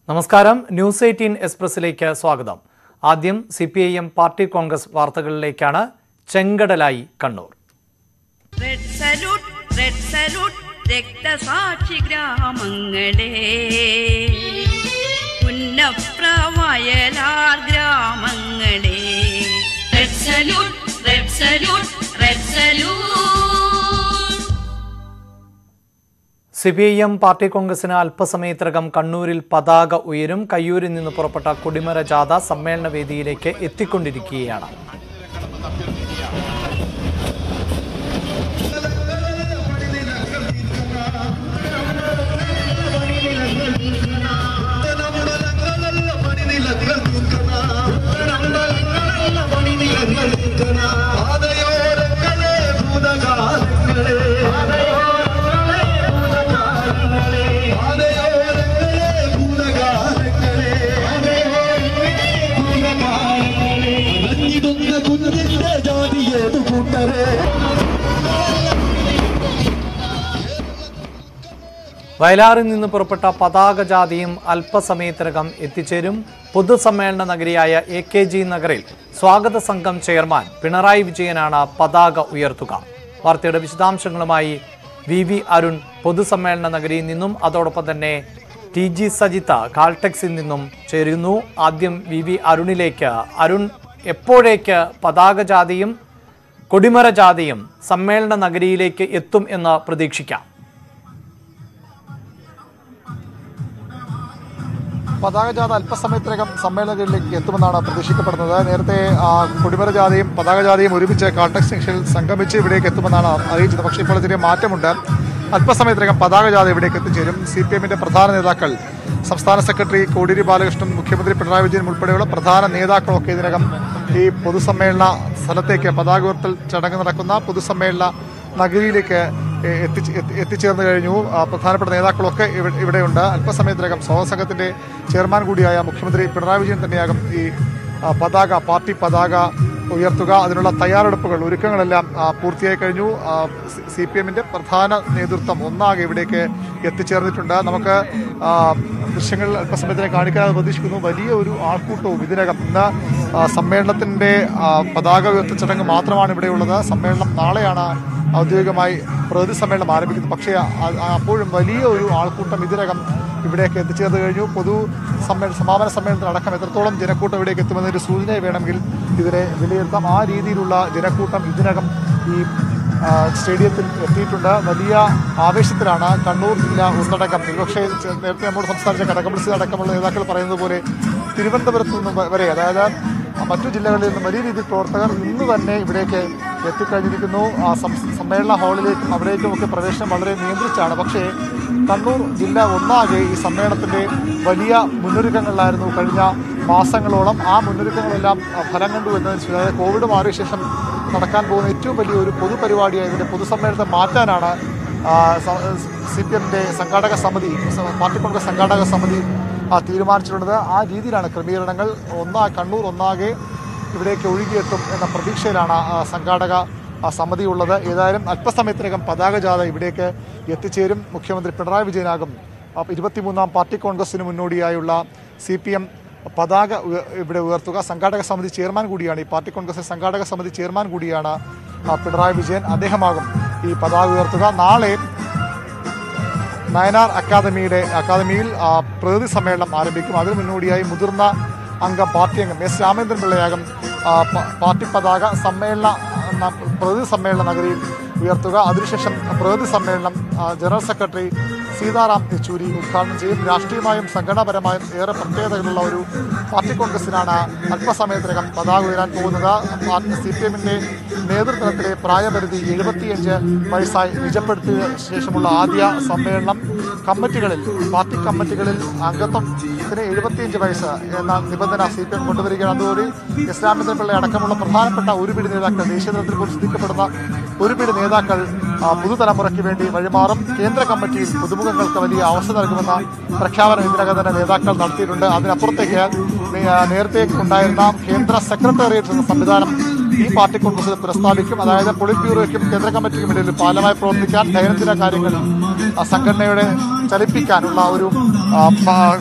നമസ്കാരം. ന്യൂസ് 18 എക്സ്പ്രസിലേക്ക് സ്വാഗതം. ആദ്യം CPIM പാർട്ടി കോൺഗ്രസ് വാർത്തകളിലേക്കാണ്. ചെങ്കടലായി കണ്ണൂർ. റെഡ് സല്യൂട്ട് രക്തസാക്ഷി ഗ്രാമങ്ങളെ, പുന്നപ്രവയലാർ ഗ്രാമങ്ങളെ, റെഡ് സല്യൂട്ട്. CPIM പാർട്ടി കോൺഗ്രസിന് അല്പസമയത്തിനകം കണ്ണൂരിൽ പതാക ഉയരും. കയ്യൂരിൽ നിന്ന് പുറപ്പെട്ട കൊടിമര ജാഥ സമ്മേളന വേദിയിലേക്ക് എത്തിക്കൊണ്ടിരിക്കുകയാണ്. വയലാറിൽ നിന്ന് പുറപ്പെട്ട പതാക ജാഥയും അല്പസമയത്തിനകം എത്തിച്ചേരും. പൊതുസമ്മേളന നഗരിയായ AKG നഗറിൽ സ്വാഗത സംഘം ചെയർമാൻ പിണറായി വിജയനാണ് പതാക ഉയർത്തുക. വാർത്തയുടെ വിശദാംശങ്ങളുമായി VV അരുൺ പൊതുസമ്മേളന നഗരിയിൽ നിന്നും, അതോടൊപ്പം തന്നെ TG സജിത കാൾടെക്സിൽ നിന്നും ചേരുന്നു. ആദ്യം VV അരുണിലേക്ക്. അരുൺ, എപ്പോഴേക്ക് പതാക ജാഥയും കൊടിമര ജാഥയും സമ്മേളന നഗരിയിലേക്ക് എത്തും എന്ന് പ്രതീക്ഷിക്കാം? പതാക ജാഥ അല്പസമയത്തിനകം സമ്മേളനങ്ങളിലേക്ക് എത്തുമെന്നാണ് പ്രതീക്ഷിക്കപ്പെടുന്നത്. നേരത്തെ കൊടിമര ജാഥയും പതാക ജാഥയും ഒരുമിച്ച് കാൾടെക്സ് ജംഗ്ഷനിൽ സംഗമിച്ച് ഇവിടേക്ക് എത്തുമെന്നാണ് അറിയിച്ചത്. പക്ഷേ ഇപ്പോൾ ചെറിയ മാറ്റമുണ്ട്. അല്പസമയത്തിനകം പതാക ജാഥ ഇവിടേക്ക് എത്തിച്ചേരും. CPIMന്റെ പ്രധാന നേതാക്കൾ, സംസ്ഥാന സെക്രട്ടറി കോടിയേരി ബാലകൃഷ്ണൻ, മുഖ്യമന്ത്രി പിണറായി വിജയൻ ഉൾപ്പെടെയുള്ള പ്രധാന നേതാക്കളൊക്കെ ഇതിനകം ഈ പൊതുസമ്മേളന സ്ഥലത്തേക്ക്, പതാക ഉയർത്തൽ ചടങ്ങ് നടക്കുന്ന പൊതുസമ്മേളന നഗരിയിലേക്ക് എത്തിച്ചേർന്നു കഴിഞ്ഞു. പ്രധാനപ്പെട്ട നേതാക്കളൊക്കെ ഇവിടെയുണ്ട്. അല്പസമയത്തിനകം സ്വാഗത സംഘത്തിന്റെ ചെയർമാൻ കൂടിയായ മുഖ്യമന്ത്രി പിണറായി വിജയൻ തന്നെയാകും ഈ പാർട്ടി പതാക ഉയർത്തുക. അതിനുള്ള തയ്യാറെടുപ്പുകൾ, ഒരുക്കങ്ങളെല്ലാം പൂർത്തിയായി കഴിഞ്ഞു. CPIMന്റെ പ്രധാന നേതൃത്വം ഒന്നാകെ ഇവിടേക്ക് എത്തിച്ചേർന്നിട്ടുണ്ട്. നമുക്ക് ദൃശ്യങ്ങൾ അല്പസമയത്തിനെ കാണിക്കാൻ പ്രതീക്ഷിക്കുന്നു. വലിയ ഒരു ആൾക്കൂട്ടവും ഇതിനകം. ഇന്ന് സമ്മേളനത്തിന്റെ പതാക ഉയർത്തൽ ചടങ്ങ് മാത്രമാണ് ഇവിടെയുള്ളത്. സമ്മേളനം നാളെയാണ് ഔദ്യോഗികമായി പ്രകൃതി സമ്മേളനം ആരംഭിക്കുന്നത്. പക്ഷേ അപ്പോഴും വലിയ ഒരു ആൾക്കൂട്ടം ഇതിനകം ഇവിടേക്ക് എത്തിച്ചേർന്ന് കഴിഞ്ഞു. സമാപന സമ്മേളനത്തിനടക്കം എത്രത്തോളം ജനക്കൂട്ടം ഇവിടേക്ക് എത്തുമെന്നൊരു സൂചന വേണമെങ്കിൽ ഇതിനെ വിലയിരുത്താം. ആ രീതിയിലുള്ള ജനക്കൂട്ടം ഇതിനകം ഈ സ്റ്റേഡിയത്തിൽ എത്തിയിട്ടുണ്ട്. വലിയ ആവേശത്തിലാണ് കണ്ണൂർ ജില്ല ഒന്നടക്കം. ഒരുപക്ഷേ നേരത്തെ നമ്മോട് സംസാരിച്ച കടകംപള്ളി അടക്കമുള്ള നേതാക്കൾ പറയുന്നത് പോലെ തിരുവനന്തപുരത്ത് നിന്നും വരെ, അതായത് മറ്റു ജില്ലകളിൽ നിന്നും വലിയ രീതിയിൽ പ്രവർത്തകർ ഇന്ന് തന്നെ ഇവിടേക്ക് എത്തിക്കഴിഞ്ഞിരിക്കുന്നു. സമ്മേളന ഹാളിലേക്കും അവിടേക്കുമൊക്കെ പ്രവേശനം വളരെ നിയന്ത്രിച്ചാണ്. പക്ഷേ കണ്ണൂർ ജില്ല ഒന്നാകെ ഈ സമ്മേളനത്തിൻ്റെ വലിയ മുന്നൊരുക്കങ്ങളിലായിരുന്നു കഴിഞ്ഞ മാസങ്ങളോളം. ആ മുന്നൊരുക്കങ്ങളെല്ലാം ഫലം കണ്ടു എന്നതിന്, അതായത് കോവിഡ് മാറിയ ശേഷം നടക്കാൻ പോകുന്ന ഏറ്റവും വലിയ ഒരു പൊതുപരിപാടിയായി ഇതിൻ്റെ പൊതുസമ്മേളനത്തെ മാറ്റാനാണ് CPIMന്റെ സംഘാടക സമിതി, പാർട്ടി കോൺഗ്രസ് സംഘാടക സമിതി തീരുമാനിച്ചിട്ടുള്ളത്. ആ രീതിയിലാണ് ക്രമീകരണങ്ങൾ. കണ്ണൂർ ഒന്നാകെ ഇവിടേക്ക് ഒഴുകിയെത്തും എന്ന പ്രതീക്ഷയിലാണ് സംഘാടക സമിതി ഉള്ളത്. ഏതായാലും അല്പസമയത്തിനകം പതാക ജാഥ ഇവിടേക്ക് എത്തിച്ചേരും. മുഖ്യമന്ത്രി പിണറായി വിജയനാകും 23ാം പാർട്ടി കോൺഗ്രസിന് മുന്നോടിയായുള്ള CPIM പതാക ഇവിടെ ഉയർത്തുക. സംഘാടക സമിതി ചെയർമാൻ കൂടിയാണ്, ഈ പാർട്ടി കോൺഗ്രസ് സംഘാടക സമിതി ചെയർമാൻ കൂടിയാണ് പിണറായി വിജയൻ. അദ്ദേഹമാകും ഈ പതാക ഉയർത്തുക. നാളെ നയനാർ അക്കാദമിയിൽ പ്രകൃതി സമ്മേളനം ആരംഭിക്കും. അതിനു മുന്നോടിയായി മുതിർന്ന പാർട്ടി അംഗം S. രാമേന്ദ്രൻ പിള്ളയാകും പാർട്ടി പതാക പ്രകൃതി സമ്മേളന നഗരിയിൽ ഉയർത്തുക. അതിനുശേഷം പ്രകൃതി സമ്മേളനം ജനറൽ സെക്രട്ടറി സീതാറാം യെച്ചൂരി ഉദ്ഘാടനം ചെയ്യും. രാഷ്ട്രീയമായും സംഘടനാപരമായും ഏറെ പ്രത്യേകതകളുള്ള ഒരു പാർട്ടി കോൺഗ്രസിനാണ് അല്പസമയത്തിനകം പതാക ഉയരാൻ പോകുന്നത്. CPIMന്റെ നേതൃത്വത്തിലെ പ്രായപരിധി 75 വയസ്സായി നിജപ്പെടുത്തിയ ശേഷമുള്ള ആദ്യ സമ്മേളനം. പാർട്ടി കമ്മിറ്റികളിൽ അംഗത്വത്തിന് 75 വയസ്സ് എന്ന നിബന്ധന CPIM കൊണ്ടുവരികയാണ്. അതുപോലെ S. രാമേന്ദ്രൻ പിള്ള അടക്കമുള്ള പ്രധാനപ്പെട്ട ഒരുപിടി നേതാക്കൾ, ദേശീയ തലത്തിൽ പോലും ശ്രദ്ധിക്കപ്പെടുന്ന ഒരുപിടി നേതാക്കൾ പുതുതലമുറയ്ക്ക് വേണ്ടി വഴിമാറും. കേന്ദ്ര കമ്മിറ്റിയിൽ പുതുമുഖങ്ങൾക്ക് വലിയ അവസരം നൽകുമെന്ന പ്രഖ്യാപനം ഇതിനകം തന്നെ നേതാക്കൾ നടത്തിയിട്ടുണ്ട്. അതിനപ്പുറത്തേക്ക് നേരത്തെ ഉണ്ടായിരുന്ന കേന്ദ്ര സെക്രട്ടേറിയറ്റ് എന്ന സംവിധാനം ഈ പാർട്ടി കോൺഗ്രസിൽ പ്രസ്താവിക്കും. അതായത് പൊളിറ്റ് ബ്യൂറോയ്ക്കും കേന്ദ്ര കമ്മിറ്റിക്കും ഇടയിൽ പാലമായി പ്രവർത്തിക്കാൻ, ദൈനംദിന കാര്യങ്ങൾ സംഘടനയുടെ ചലിപ്പിക്കാനുള്ള ഒരു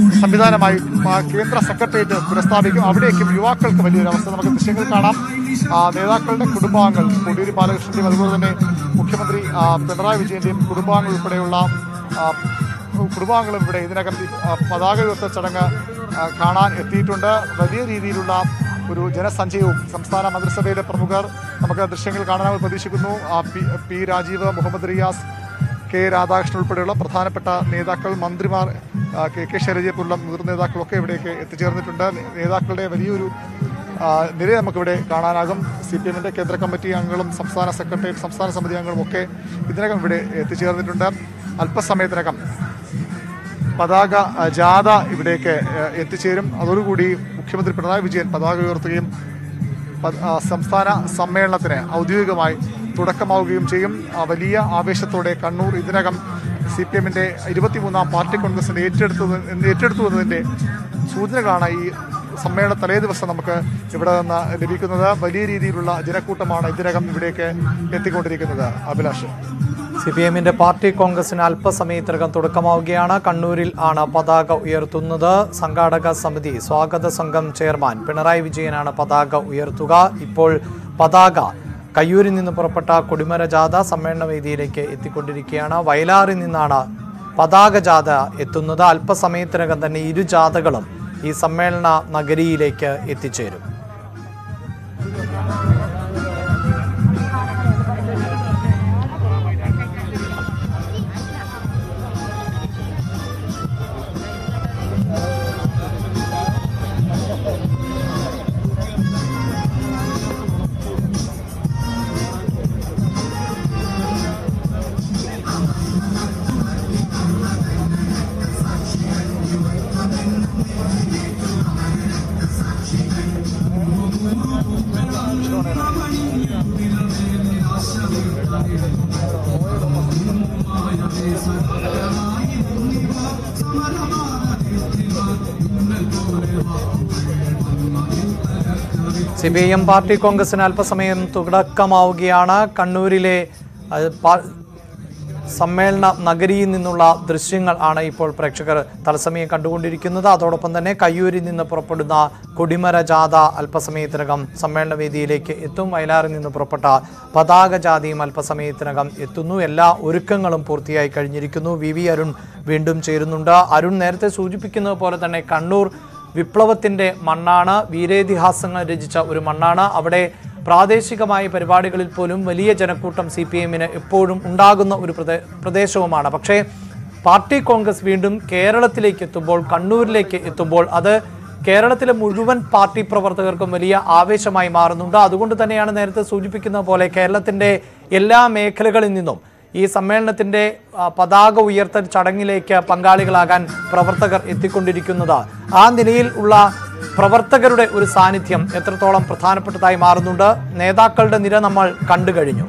സംവിധാനമായി കേന്ദ്ര സെക്രട്ടേറിയറ്റ് പുനഃസ്ഥാപിക്കും. അവിടേക്കും യുവാക്കൾക്ക് വലിയൊരു അവസ്ഥ. നമുക്ക് ദൃശ്യങ്ങൾ കാണാം. നേതാക്കളുടെ കുടുംബാംഗങ്ങൾ, കോടിയേരി ബാലകൃഷ്ണന്റെയും അതുപോലെ തന്നെ മുഖ്യമന്ത്രി പിണറായി വിജയന്റെയും കുടുംബാംഗങ്ങൾ ഉൾപ്പെടെയുള്ള കുടുംബാംഗങ്ങളും ഇവിടെ ഇതിനകം പതാക ഉയർത്തൽ ചടങ്ങ് കാണാൻ എത്തിയിട്ടുണ്ട്. വലിയ രീതിയിലുള്ള ഒരു ജനസഞ്ചയവും സംസ്ഥാന മന്ത്രിസഭയിലെ പ്രമുഖർ നമുക്ക് ദൃശ്യങ്ങൾ കാണാനായി പ്രതീക്ഷിക്കുന്നു. പി രാജീവ്, മുഹമ്മദ് റിയാസ്, കെ രാധാകൃഷ്ണൻ ഉൾപ്പെടെയുള്ള പ്രധാനപ്പെട്ട നേതാക്കൾ, മന്ത്രിമാർ, കെ ശൈലജയെ പോലുള്ള മുതിർന്ന നേതാക്കളൊക്കെ ഇവിടേക്ക് എത്തിച്ചേർന്നിട്ടുണ്ട്. നേതാക്കളുടെ വലിയൊരു നിരയെ നമുക്കിവിടെ കാണാനാകും. CPM-ന്റെ കേന്ദ്ര കമ്മിറ്റി അംഗങ്ങളും സംസ്ഥാന സെക്രട്ടേറിയറ്റ്, സംസ്ഥാന സമിതി അംഗങ്ങളും ഒക്കെ ഇതിനകം ഇവിടെ എത്തിച്ചേർന്നിട്ടുണ്ട്. അല്പസമയത്തിനകം പതാക ജാഥ ഇവിടേക്ക് എത്തിച്ചേരും. അതോടുകൂടി മുഖ്യമന്ത്രി പിണറായി വിജയൻ പതാക ഉയർത്തുകയും സംസ്ഥാന സമ്മേളനത്തിന് ഔദ്യോഗികമായി തുടക്കമാവുകയും ചെയ്യും. വലിയ ആവേശത്തോടെ കണ്ണൂർ ഇതിനകം CPM-ന്റെ 23ാം പാർട്ടി കോൺഗ്രസിന്റെ ഏറ്റെടുത്തു എന്നതിൻ്റെ സൂചനകളാണ് ഈ സമ്മേളന തലേ ദിവസം നമുക്ക് ഇവിടെ നിന്ന് ലഭിക്കുന്നത്. വലിയ രീതിയിലുള്ള ജനക്കൂട്ടമാണ് ഇതിനകം ഇവിടേക്ക് എത്തിക്കൊണ്ടിരിക്കുന്നത്. അഭിലാഷ്, CPM-ന്റെ പാർട്ടി കോൺഗ്രസിന് അല്പസമയത്തിനകം തുടക്കമാവുകയാണ്. കണ്ണൂരിൽ ആണ് പതാക ഉയർത്തുന്നത്. സംഘാടക സമിതി സ്വാഗത സംഘം ചെയർമാൻ പിണറായി വിജയനാണ് പതാക ഉയർത്തുക. ഇപ്പോൾ പതാക കയ്യൂരിൽ നിന്ന് പുറപ്പെട്ട കൊടിമര ജാഥ സമ്മേളന വേദിയിലേക്ക് എത്തിക്കൊണ്ടിരിക്കുകയാണ്. വയലാറിൽ നിന്നാണ് പതാക ജാഥ എത്തുന്നത്. അല്പസമയത്തിനകം തന്നെ ഇരു ജാഥകളും ഈ സമ്മേളന നഗരിയിലേക്ക് എത്തിച്ചേരും. CPM പാർട്ടി കോൺഗ്രസിന് അല്പസമയം തുടക്കമാവുകയാണ്. കണ്ണൂരിലെ സമ്മേളന നഗരിയിൽ നിന്നുള്ള ദൃശ്യങ്ങൾ ആണ് ഇപ്പോൾ പ്രേക്ഷകർ തത്സമയം കണ്ടുകൊണ്ടിരിക്കുന്നത്. അതോടൊപ്പം തന്നെ കയ്യൂരിൽ നിന്ന് പുറപ്പെടുന്ന കൊടിമര ജാഥ അല്പസമയത്തിനകം സമ്മേളന വേദിയിലേക്ക് എത്തും. വയലാറിൽ നിന്ന് പുറപ്പെട്ട പതാക ജാഥയും അല്പസമയത്തിനകം എത്തുന്നു. എല്ലാ ഒരുക്കങ്ങളും പൂർത്തിയായി കഴിഞ്ഞിരിക്കുന്നു. VV അരുൺ വീണ്ടും ചേരുന്നുണ്ട്. അരുൺ, നേരത്തെ സൂചിപ്പിക്കുന്നത് പോലെ തന്നെ കണ്ണൂർ വിപ്ലവത്തിൻ്റെ മണ്ണാണ്, വീരേതിഹാസങ്ങൾ രചിച്ച ഒരു മണ്ണാണ്. അവിടെ പ്രാദേശികമായ പരിപാടികളിൽ പോലും വലിയ ജനക്കൂട്ടം CPM-ന് എപ്പോഴും ഉണ്ടാകുന്ന ഒരു പ്രദേശവുമാണ്. പക്ഷേ പാർട്ടി കോൺഗ്രസ് വീണ്ടും കേരളത്തിലേക്ക് എത്തുമ്പോൾ, കണ്ണൂരിലേക്ക് എത്തുമ്പോൾ അത് കേരളത്തിലെ മുഴുവൻ പാർട്ടി പ്രവർത്തകർക്കും വലിയ ആവേശമായി മാറുന്നുണ്ട്. അതുകൊണ്ട് തന്നെയാണ് നേരത്തെ സൂചിപ്പിക്കുന്ന പോലെ കേരളത്തിൻ്റെ എല്ലാ മേഖലകളിൽ നിന്നും ഈ സമ്മേളനത്തിൻ്റെ പതാക ഉയർത്തൽ ചടങ്ങിലേക്ക് പങ്കാളികളാകാൻ പ്രവർത്തകർ എത്തിക്കൊണ്ടിരിക്കുന്നത്. ആ നിലയിൽ ഉള്ള പ്രവർത്തകരുടെ ഒരു സാന്നിധ്യം എത്രത്തോളം പ്രധാനപ്പെട്ടതായി മാറുന്നുണ്ട്. നേതാക്കളുടെ നിര നമ്മൾ കണ്ടു കഴിഞ്ഞു.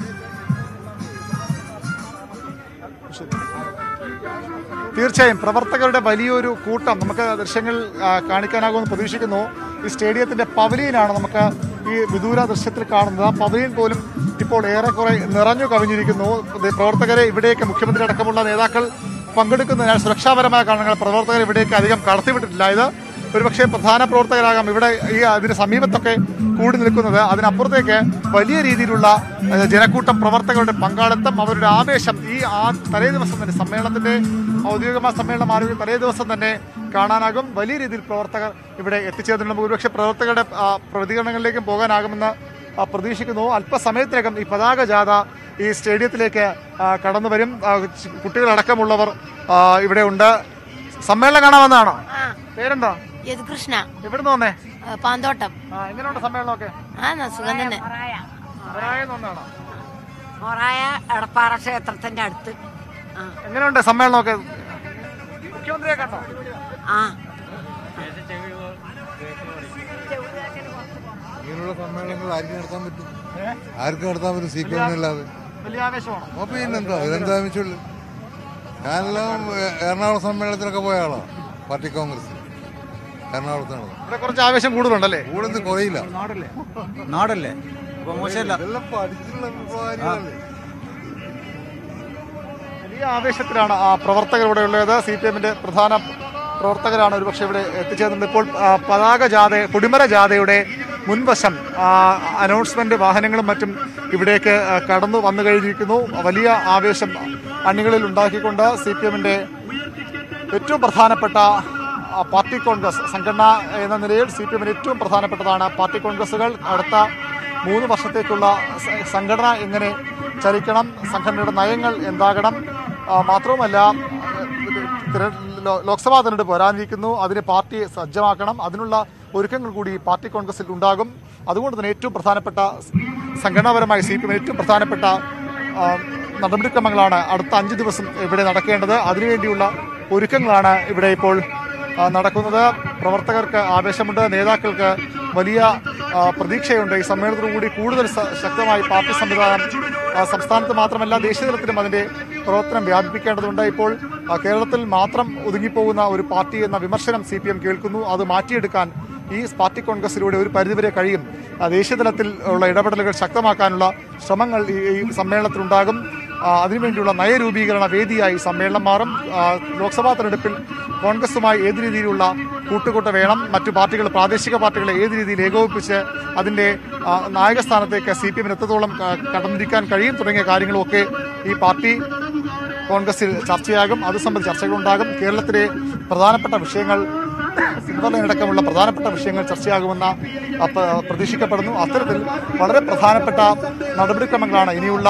തീർച്ചയായും പ്രവർത്തകരുടെ വലിയൊരു കൂട്ടം നമുക്ക് ദൃശ്യങ്ങൾ കാണിക്കാനാകുമെന്ന് പ്രതീക്ഷിക്കുന്നു. ഈ സ്റ്റേഡിയത്തിന്റെ പവലിയനാണ് നമുക്ക് ഈ വിദൂര ദൃശ്യത്തിൽ കാണുന്നത്. ആ പവലിയൻ പോലും ഇപ്പോൾ ഏറെക്കുറെ നിറഞ്ഞു കവിഞ്ഞിരിക്കുന്നു. പ്രവർത്തകരെ ഇവിടേക്ക്, മുഖ്യമന്ത്രി അടക്കമുള്ള നേതാക്കൾ പങ്കെടുക്കുന്നതിനാൽ സുരക്ഷാപരമായ കാരണങ്ങൾ പ്രവർത്തകർ ഇവിടേക്ക് അധികം കടത്തിവിട്ടിട്ടില്ല. ഇത് ഒരുപക്ഷെ പ്രധാന പ്രവർത്തകരാകാം ഇവിടെ അതിന് സമീപത്തൊക്കെ കൂടി നിൽക്കുന്നത്. അതിനപ്പുറത്തേക്ക് വലിയ രീതിയിലുള്ള ജനക്കൂട്ടം, പ്രവർത്തകരുടെ പങ്കാളിത്തം, അവരുടെ ആവേശം ഈ തലേ ദിവസം തന്നെ സമ്മേളനത്തിന്റെ ഔദ്യോഗികമായ സമ്മേളനം ആരോഗ്യ തലേ ദിവസം തന്നെ കാണാനാകും. വലിയ രീതിയിൽ പ്രവർത്തകർ ഇവിടെ എത്തിച്ചേർന്നിട്ടുണ്ട്. ഒരുപക്ഷെ പ്രവർത്തകരുടെ പ്രതികരണങ്ങളിലേക്കും പോകാനാകുമെന്ന് പ്രതീക്ഷിക്കുന്നു. അല്പസമയത്തിനകം ഈ പതാക ജാഥ ഈ സ്റ്റേഡിയത്തിലേക്ക് കടന്നു വരും. കുട്ടികളടക്കമുള്ളവർ ഇവിടെ ഉണ്ട്. സമ്മേളനം കാണാൻ വന്നതാണോ? പേരെന്താ? യദുകൃഷ്ണ. എവിടുന്ന് വന്നേ? പാന്തോട്ടം. എങ്ങനെയുണ്ട് സമ്മേളനമൊക്കെ? സുഖം തന്നെ. എടപ്പാറ ക്ഷേത്രത്തിന്റെ അടുത്ത്. എങ്ങനെയുണ്ട് സമ്മേളനമൊക്കെ? മുഖ്യമന്ത്രിയെ കണ്ടോ? ഇങ്ങനെയുള്ള സമ്മേളനങ്ങൾ ആർക്ക് നടത്താൻ പറ്റും? ആർക്ക് നടത്താൻ പറ്റും? CPM-അല്ലാതെ. വലിയ ആവേശമാണോ? പിന്നെന്താ, ഇതെന്താ ആവശ്യമുള്ളൂ? ഞാനെല്ലാം എറണാകുളം സമ്മേളനത്തിലൊക്കെ പോയ ആളാ. പാർട്ടി കോൺഗ്രസ് എറണാകുളത്ത് നടന്നു. ഇവിടെ കുറച്ച് ആവേശം കൂടുതലുണ്ടല്ലേ? കൂടുതൽ കുറയില്ല. നാടല്ലേ, മോശമല്ല. ഇതെല്ലാം പഠിച്ചിട്ടുള്ള കാര്യങ്ങളല്ലേ. വലിയ ആവേശത്തിലാണ് പ്രവർത്തകർ ഇവിടെ ഉള്ളത്. CPM-ന്റെ പ്രധാന പ്രവർത്തകരാണ് ഒരുപക്ഷെ ഇവിടെ എത്തിച്ചേർന്നത്. ഇപ്പോൾ കൊടിമര ജാഥയുടെ മുൻവശം അനൗൺസ്മെന്റ് വാഹനങ്ങളും മറ്റും ഇവിടേക്ക് കടന്നു വന്നു കഴിഞ്ഞിരിക്കുന്നു. വലിയ ആവേശം അണികളിൽ ഉണ്ടാക്കിക്കൊണ്ട് CPM-ന്റെ ഏറ്റവും പ്രധാനപ്പെട്ട പാർട്ടി കോൺഗ്രസ് സംഘടന എന്ന നിലയിൽ CPM-ന് ഏറ്റവും പ്രധാനപ്പെട്ടതാണ് പാർട്ടി കോൺഗ്രസുകൾ. അടുത്ത 3 വർഷത്തേക്കുള്ള സംഘടന എങ്ങനെ ചലിക്കണം, സംഘടനയുടെ നയങ്ങൾ എന്താകണം, മാത്രവുമല്ല ലോക്സഭാ തെരഞ്ഞെടുപ്പ് വരാനിരിക്കുന്നു, അതിന് പാർട്ടി സജ്ജമാക്കണം, അതിനുള്ള ഒരുക്കങ്ങൾ കൂടി പാർട്ടി കോൺഗ്രസിൽ ഉണ്ടാകും. അതുകൊണ്ട് തന്നെ ഏറ്റവും പ്രധാനപ്പെട്ട സംഘടനാപരമായി CPM ഏറ്റവും പ്രധാനപ്പെട്ട നടപടിക്രമങ്ങളാണ് അടുത്ത 5 ദിവസം ഇവിടെ നടക്കേണ്ടത്. അതിനുവേണ്ടിയുള്ള ഒരുക്കങ്ങളാണ് ഇവിടെ ഇപ്പോൾ നടക്കുന്നത്. പ്രവർത്തകർക്ക് ആവേശമുണ്ട്, നേതാക്കൾക്ക് വലിയ പ്രതീക്ഷയുണ്ട്. ഈ സമ്മേളനത്തോടുകൂടി കൂടുതൽ ശക്തമായി പാർട്ടി സംവിധാനം സംസ്ഥാനത്ത് മാത്രമല്ല ദേശീയതലത്തിലും അതിൻ്റെ പ്രവർത്തനം വ്യാപിപ്പിക്കേണ്ടതുണ്ട്. ഇപ്പോൾ കേരളത്തിൽ മാത്രം ഒതുങ്ങിപ്പോകുന്ന ഒരു പാർട്ടി എന്ന വിമർശനം CPM കേൾക്കുന്നു. അത് മാറ്റിയെടുക്കാൻ ഈ പാർട്ടി കോൺഗ്രസിലൂടെ ഒരു പരിധിവരെ കഴിയും. ദേശീയതലത്തിൽ ഉള്ള ഇടപെടലുകൾ ശക്തമാക്കാനുള്ള ശ്രമങ്ങൾ ഈ സമ്മേളനത്തിലുണ്ടാകും. അതിനുവേണ്ടിയുള്ള നയരൂപീകരണ വേദിയായി സമ്മേളനം മാറും. ലോക്സഭാ തെരഞ്ഞെടുപ്പിൽ കോൺഗ്രസുമായി ഏത് രീതിയിലുള്ള കൂട്ടുകൂട്ട വേണം, മറ്റു പാർട്ടികൾ പ്രാദേശിക പാർട്ടികളെ ഏത് രീതിയിൽ ഏകോപിപ്പിച്ച് അതിൻ്റെ നായകസ്ഥാനത്തേക്ക് CPM-ന് എത്രത്തോളം കടന്നിരിക്കാൻ കഴിയും തുടങ്ങിയ കാര്യങ്ങളുമൊക്കെ ഈ പാർട്ടി കോൺഗ്രസിൽ ചർച്ചയാകും. അത് സംബന്ധിച്ച് ചർച്ചകളുണ്ടാകും. കേരളത്തിലെ പ്രധാനപ്പെട്ട വിഷയങ്ങൾ സിൽവർലൈനടക്കമുള്ള പ്രധാനപ്പെട്ട വിഷയങ്ങൾ ചർച്ചയാകുമെന്ന് പ്രതീക്ഷിക്കപ്പെടുന്നു. അത്തരത്തിൽ വളരെ പ്രധാനപ്പെട്ട നടപടിക്രമങ്ങളാണ് ഇനിയുള്ള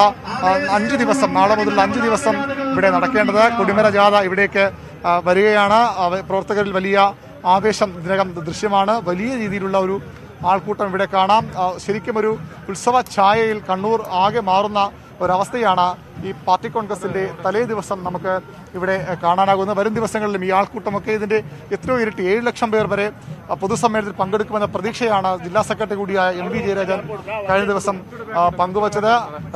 5 ദിവസം, നാളെ മുതൽ 5 ദിവസം ഇവിടെ നടക്കേണ്ടത്. കൊടിമര ജാഥ ഇവിടേക്ക് വരികയാണ്. പ്രവർത്തകരിൽ വലിയ ആവേശം ഇതിനകം ദൃശ്യമാണ്. വലിയ രീതിയിലുള്ള ഒരു ആൾക്കൂട്ടം ഇവിടെ കാണാം. ശരിക്കും ഒരു ഉത്സവ ഛായയിൽ കണ്ണൂർ ആകെ മാറുന്ന ഒരവസ്ഥയാണ് ഈ പാർട്ടി കോൺഗ്രസിൻ്റെ തലേ ദിവസം നമുക്ക് ഇവിടെ കാണാനാകുന്നത്. വരും ദിവസങ്ങളിലും ഈ ആൾക്കൂട്ടമൊക്കെ ഇതിൻ്റെ എത്രയോ ഇരട്ടി 7 ലക്ഷം പേർ വരെ പൊതുസമ്മേളനത്തിൽ പങ്കെടുക്കുമെന്ന പ്രതീക്ഷയാണ് ജില്ലാ സെക്രട്ടറി കൂടിയായ MV ജയരാജൻ കഴിഞ്ഞ ദിവസം പങ്കുവച്ചത്.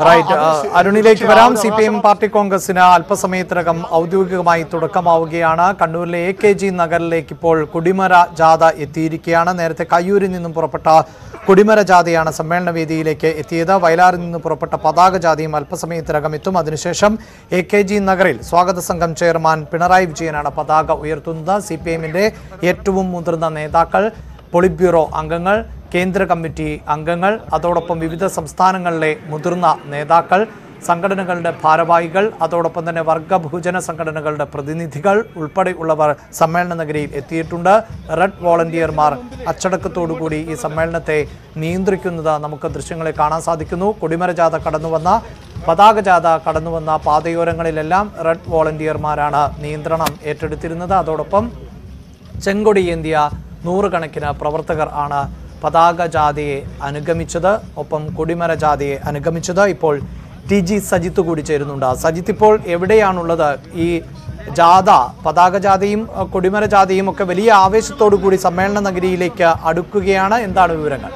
അരുണിലേക്ക് വരാം. CPM പാർട്ടി കോൺഗ്രസിന് അല്പസമയത്തിനകം ഔദ്യോഗികമായി തുടക്കമാവുകയാണ്. കണ്ണൂരിലെ AKG നഗറിലേക്ക് ഇപ്പോൾ കൊടിമര ജാഥ എത്തിയിരിക്കുകയാണ്. നേരത്തെ കയ്യൂരിൽ നിന്നും പുറപ്പെട്ട കൊടിമര ജാഥയാണ് സമ്മേളന വേദിയിലേക്ക് എത്തിയത്. വയലാറിൽ നിന്ന് പുറപ്പെട്ട പതാക ജാഥയും അല്പസമയത്തിനകം എത്തും. അതിനുശേഷം AKG നഗറിൽ സ്വാഗത സംഘം ചെയർമാൻ പിണറായി വിജയനാണ് പതാക ഉയർത്തുന്നത്. CPM-ന്റെ ഏറ്റവും മുതിർന്ന നേതാക്കൾ, പൊളിറ്റ് ബ്യൂറോ അംഗങ്ങൾ, കേന്ദ്ര കമ്മിറ്റി അംഗങ്ങൾ, അതോടൊപ്പം വിവിധ സംസ്ഥാനങ്ങളിലെ മുതിർന്ന നേതാക്കൾ, സംഘടനകളുടെ ഭാരവാഹികൾ, അതോടൊപ്പം തന്നെ വർഗ ബഹുജന സംഘടനകളുടെ പ്രതിനിധികൾ ഉൾപ്പെടെയുള്ളവർ സമ്മേളന നഗരിയിൽ എത്തിയിട്ടുണ്ട്. റെഡ് വോളണ്ടിയർമാർ അച്ചടക്കത്തോടുകൂടി ഈ സമ്മേളനത്തെ നിയന്ത്രിക്കുന്നത് നമുക്ക് ദൃശ്യങ്ങളെ കാണാൻ സാധിക്കുന്നു. കൊടിമര ജാഥ കടന്നുവന്ന പതാക ജാഥ കടന്നുവന്ന പാതയോരങ്ങളിലെല്ലാം റെഡ് വോളണ്ടിയർമാരാണ് നിയന്ത്രണം ഏറ്റെടുത്തിരുന്നത്. അതോടൊപ്പം ചെങ്കൊടി ഏന്തിയ 100 കണക്കിന് പ്രവർത്തകർ ആണ് പതാക ജാഥയെ അനുഗമിച്ചത്, ഒപ്പം കൊടിമര ജാഥയെ അനുഗമിച്ചത്. ഇപ്പോൾ TG സജിത്ത് കൂടി ചേരുന്നുണ്ട്. സജിത്ത്, ഇപ്പോൾ എവിടെയാണുള്ളത്? ഈ ജാഥ, പതാക ജാഥയും കൊടിമര ജാഥയും ഒക്കെ വലിയ ആവേശത്തോടു കൂടി സമ്മേളന നഗരിയിലേക്ക് അടുക്കുകയാണ്. എന്താണ് വിവരങ്ങൾ?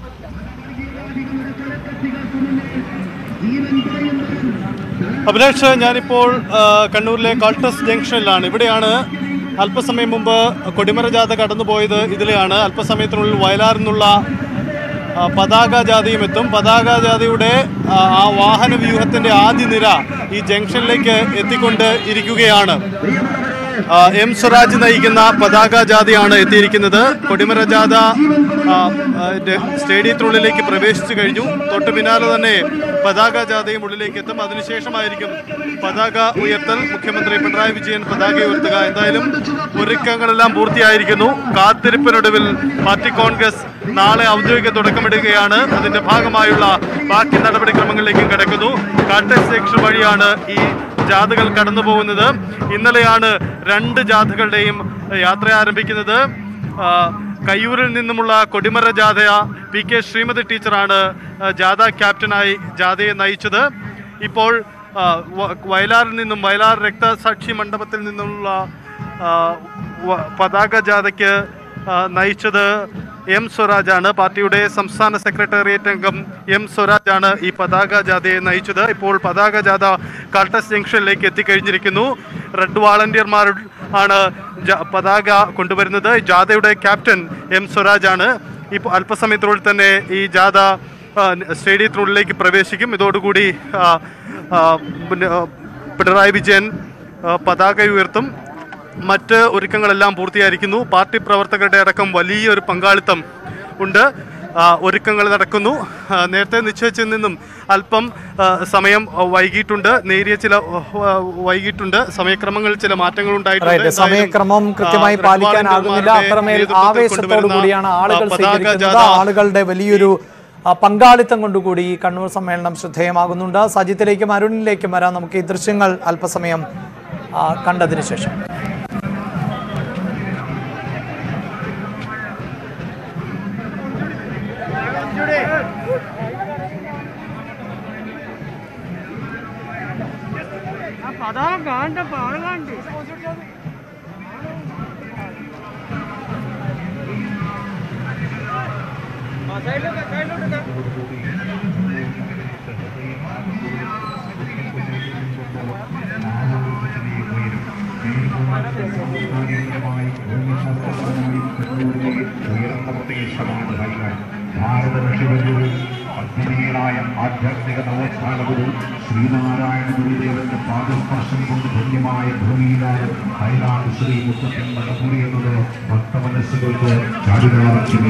അഭിലാഷ്, ഞാനിപ്പോൾ കണ്ണൂരിലെ കാൾട്ടസ് ജംഗ്ഷനിലാണ്. ഇവിടെയാണ് അല്പസമയം മുമ്പ് കൊടിമര ജാഥ കടന്നുപോയത്. ഇതിലെയാണ് അല്പസമയത്തിനുള്ളിൽ വയലാറിൽ നിന്നുള്ള പതാക ജാഥയും എത്തും. പതാക ജാഥയുടെ ആ വാഹന വ്യൂഹത്തിൻ്റെ ആദ്യ നിര ഈ ജംഗ്ഷനിലേക്ക് എത്തിക്കൊണ്ട് ഇരിക്കുകയാണ്. M സ്വരാജ് നയിക്കുന്ന പതാക ജാഥയാണ് എത്തിയിരിക്കുന്നത്. കൊടിമര ജാഥ സ്റ്റേഡിയത്തിനുള്ളിലേക്ക് പ്രവേശിച്ചു കഴിഞ്ഞു. തൊട്ട് പിന്നാലെ തന്നെ പതാക ജാഥയും ഉള്ളിലേക്ക് എത്തും. അതിനുശേഷമായിരിക്കും പതാക ഉയർത്തൽ. മുഖ്യമന്ത്രി പിണറായി വിജയൻ പതാക ഉയർത്തുക. എന്തായാലും ഒരുക്കങ്ങളെല്ലാം പൂർത്തിയായിരിക്കുന്നു. കാത്തിരിപ്പിനൊടുവിൽ പാർട്ടി കോൺഗ്രസ് നാളെ ഔദ്യോഗിക തുടക്കമിടുകയാണ്. അതിന്റെ ഭാഗമായുള്ള ബാക്കി നടപടിക്രമങ്ങളിലേക്കും കടക്കുന്നു. കാൾട്ടസ് ജംഗ്ഷൻ വഴിയാണ് ഈ ജാഥകൾ കടന്നു പോകുന്നത്. ഇന്നലെയാണ് 2 ജാഥകളുടെയും യാത്ര ആരംഭിക്കുന്നത്. കയ്യൂരിൽ നിന്നുമുള്ള കൊടിമര ജാഥ PK ശ്രീമതി ടീച്ചറാണ് ജാഥ ക്യാപ്റ്റനായി ജാഥയെ നയിച്ചത്. ഇപ്പോൾ വയലാറിൽ നിന്നും, വയലാർ രക്തസാക്ഷി മണ്ഡപത്തിൽ നിന്നുള്ള പതാക ജാഥയ്ക്ക് നയിച്ചത് M സ്വരാജാണ്. പാർട്ടിയുടെ സംസ്ഥാന സെക്രട്ടേറിയറ്റ് അംഗം M സ്വരാജാണ് ഈ പതാക ജാഥയെ നയിച്ചത്. ഇപ്പോൾ പതാക ജാഥ കാൾട്ടസ് ജംഗ്ഷനിലേക്ക് എത്തിക്കഴിഞ്ഞിരിക്കുന്നു. റെഡ് വാളണ്ടിയർമാർ ആണ് പതാക കൊണ്ടുവരുന്നത്. ജാഥയുടെ ക്യാപ്റ്റൻ M സ്വരാജാണ്. ഇപ്പോൾ അല്പസമയത്തിനുള്ളിൽ തന്നെ ഈ ജാഥ സ്റ്റേഡിയത്തിനുള്ളിലേക്ക് പ്രവേശിക്കും. ഇതോടുകൂടി പിണറായി വിജയൻ പതാക ഉയർത്തും. മറ്റ് ഒരുക്കങ്ങളെല്ലാം പൂർത്തിയായിരിക്കുന്നു. പാർട്ടി പ്രവർത്തകരുടെ അടക്കം വലിയൊരു പങ്കാളിത്തം ഉണ്ട്. ഒരുക്കങ്ങൾ നടക്കുന്നു. നേരത്തെ നിശ്ചയിച്ചതിൽ നിന്നും അല്പം സമയം വൈകിട്ടുണ്ട്. നേരിയ ചില വൈകിട്ടുണ്ട്. സമയക്രമങ്ങളിൽ ചില മാറ്റങ്ങൾ ഉണ്ടായിട്ടുണ്ട്. സമയക്രമം കൃത്യമായി പാലിക്കാനാകുന്നില്ല. അത്രമേൽ ആവേശത്തോടു കൂടിയാണ് ആളുകൾ സ്വീകരിക്കുന്നത്. ആളുകളുടെ വലിയൊരു പങ്കാളിത്തം കൊണ്ടുകൂടി ഈ കണ്ണൂർ സമ്മേളനം ശ്രദ്ധേയമാകുന്നുണ്ട്. സജിത്തിലേക്കും അരുണിലേക്കും വരാം. നമുക്ക് ഈ ദൃശ്യങ്ങൾ അല്പസമയം കണ്ടതിന് ശേഷം. ആധ്യാത്മിക നവോത്ഥാന ഗുരു ശ്രീനാരായണ ഗുരുദേവന്റെ പാദസ്പർശം കൊണ്ട് ധന്യമായ ഭൂമിയിലാണ് ഹൈലാൻഡ് ശ്രീ മുത്തപ്പൻ മടപുരി എന്നത് ഭക്തമനസ്സുകൾക്ക് ചാരുതാർക്കുന്നു.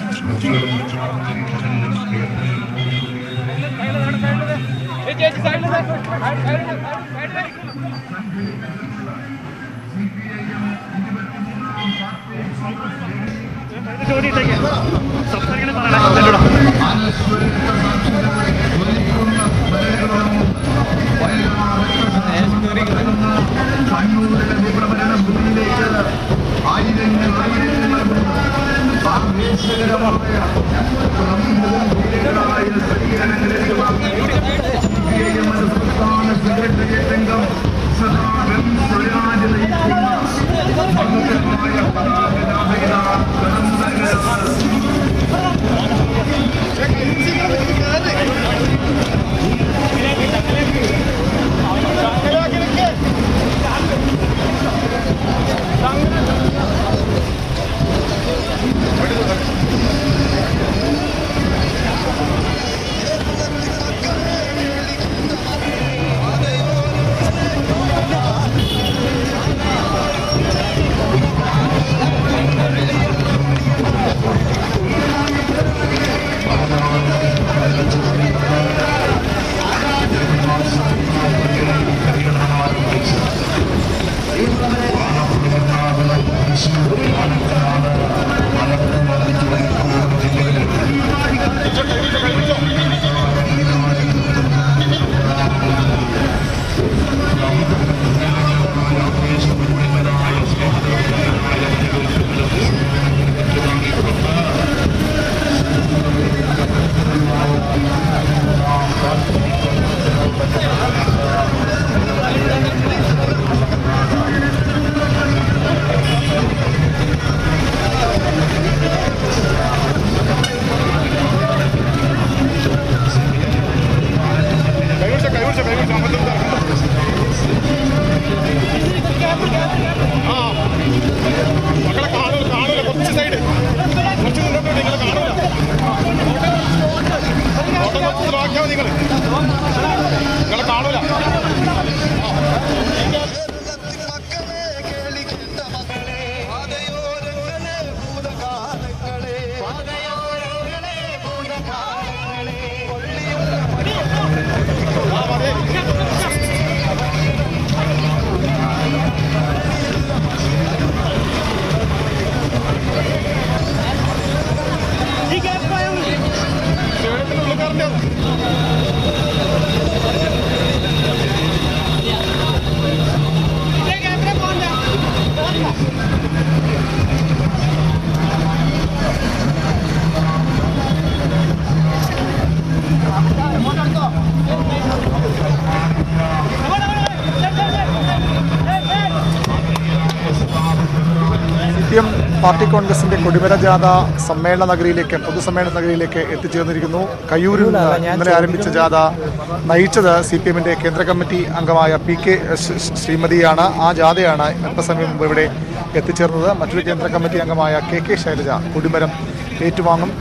പാർട്ടി കോൺഗ്രസിന്റെ കൊടിമര ജാഥ സമ്മേളന നഗരിയിലേക്ക് പൊതുസമ്മേളന നഗരിയിലേക്ക് എത്തിച്ചേർന്നിരിക്കുന്നു. കയ്യൂരിൽ ഇന്നലെ ആരംഭിച്ച ജാഥ നയിച്ചത് CPM-ന്റെ കേന്ദ്ര കമ്മിറ്റി അംഗമായ PK ശ്രീമതിയാണ്. ആ ജാഥയാണ് അല്പസമയം മുമ്പ് ഇവിടെ എത്തിച്ചേർന്നത്. മറ്റൊരു കേന്ദ്ര കമ്മിറ്റി അംഗമായ KK ശൈലജ കൊടിമരം ഏറ്റുവാങ്ങും.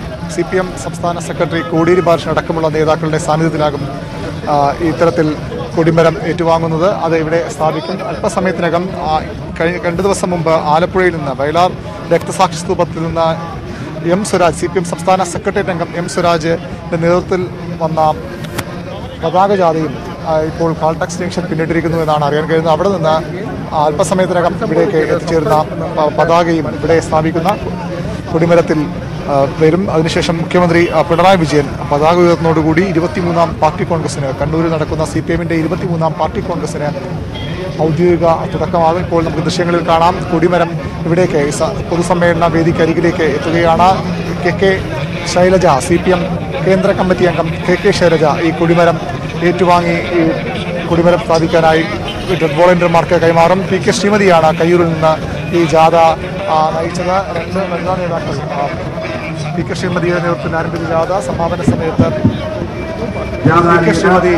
CPM സംസ്ഥാന സെക്രട്ടറി കോടിയേരി ബാലകൃഷ്ണൻ അടക്കമുള്ള നേതാക്കളുടെ സാന്നിധ്യത്തിലാകും ഇത്തരത്തിൽ കൊടിമരം ഏറ്റുവാങ്ങുന്നത്. അത് ഇവിടെ സ്ഥാപിക്കും. അല്പസമയത്തിനകം കഴിഞ്ഞ 2 ദിവസം മുമ്പ് ആലപ്പുഴയിൽ നിന്ന് വയലാർ രക്തസാക്ഷി സ്തൂപത്തിൽ നിന്ന് എം സ്വരാജ്, CPM സംസ്ഥാന സെക്രട്ടേറിയറ്റ് അംഗം എം സ്വരാജിന്റെ നേതൃത്വത്തിൽ വന്ന പതാക ജാഥയും ഇപ്പോൾ കാൾടെക്സ് ജംഗ്ഷൻ പിന്നിട്ടിരിക്കുന്നു എന്നാണ് അറിയാൻ കഴിയുന്നത്. അവിടെ നിന്ന് അല്പസമയത്തിനകം ഇവിടേക്ക് എത്തിച്ചേരുന്ന പതാകയും ഇവിടെ സ്ഥാപിക്കുന്ന കൊടിമരത്തിൽ വരും. അതിനുശേഷം മുഖ്യമന്ത്രി പിണറായി വിജയൻ പതാക ഉയർത്തുന്നതോടുകൂടി 23-ാം പാർട്ടി കോൺഗ്രസിന്, കണ്ണൂരിൽ നടക്കുന്ന CPM-ന്റെ 23-ാം പാർട്ടി കോൺഗ്രസിന് ഔദ്യോഗിക തുടക്കമാകും. ഇപ്പോൾ നമുക്ക് ദൃശ്യങ്ങളിൽ കാണാം, കൊടിമരം ഇവിടേക്ക് പൊതുസമ്മേളന വേദിക്കരികിലേക്ക് എത്തുകയാണ്. KK ശൈലജ, CPM കേന്ദ്ര കമ്മിറ്റി അംഗം KK ശൈലജ ഈ കൊടിമരം ഏറ്റുവാങ്ങി ഈ കൊടിമരം സ്ഥാപിക്കാനായി വോളണ്ടിയർമാർക്ക് കൈമാറും. PK ശ്രീമതിയാണ് കയ്യൂരിൽ നിന്ന് ഈ ജാഥ നയിച്ചത്. 2 വനിതാ നേതാക്കൾ PK ശ്രീമതിയുടെ നേതൃത്വത്തിൽ ആരംഭിച്ച ജാഥ സമാപന സമയത്ത് PK ശ്രീമതി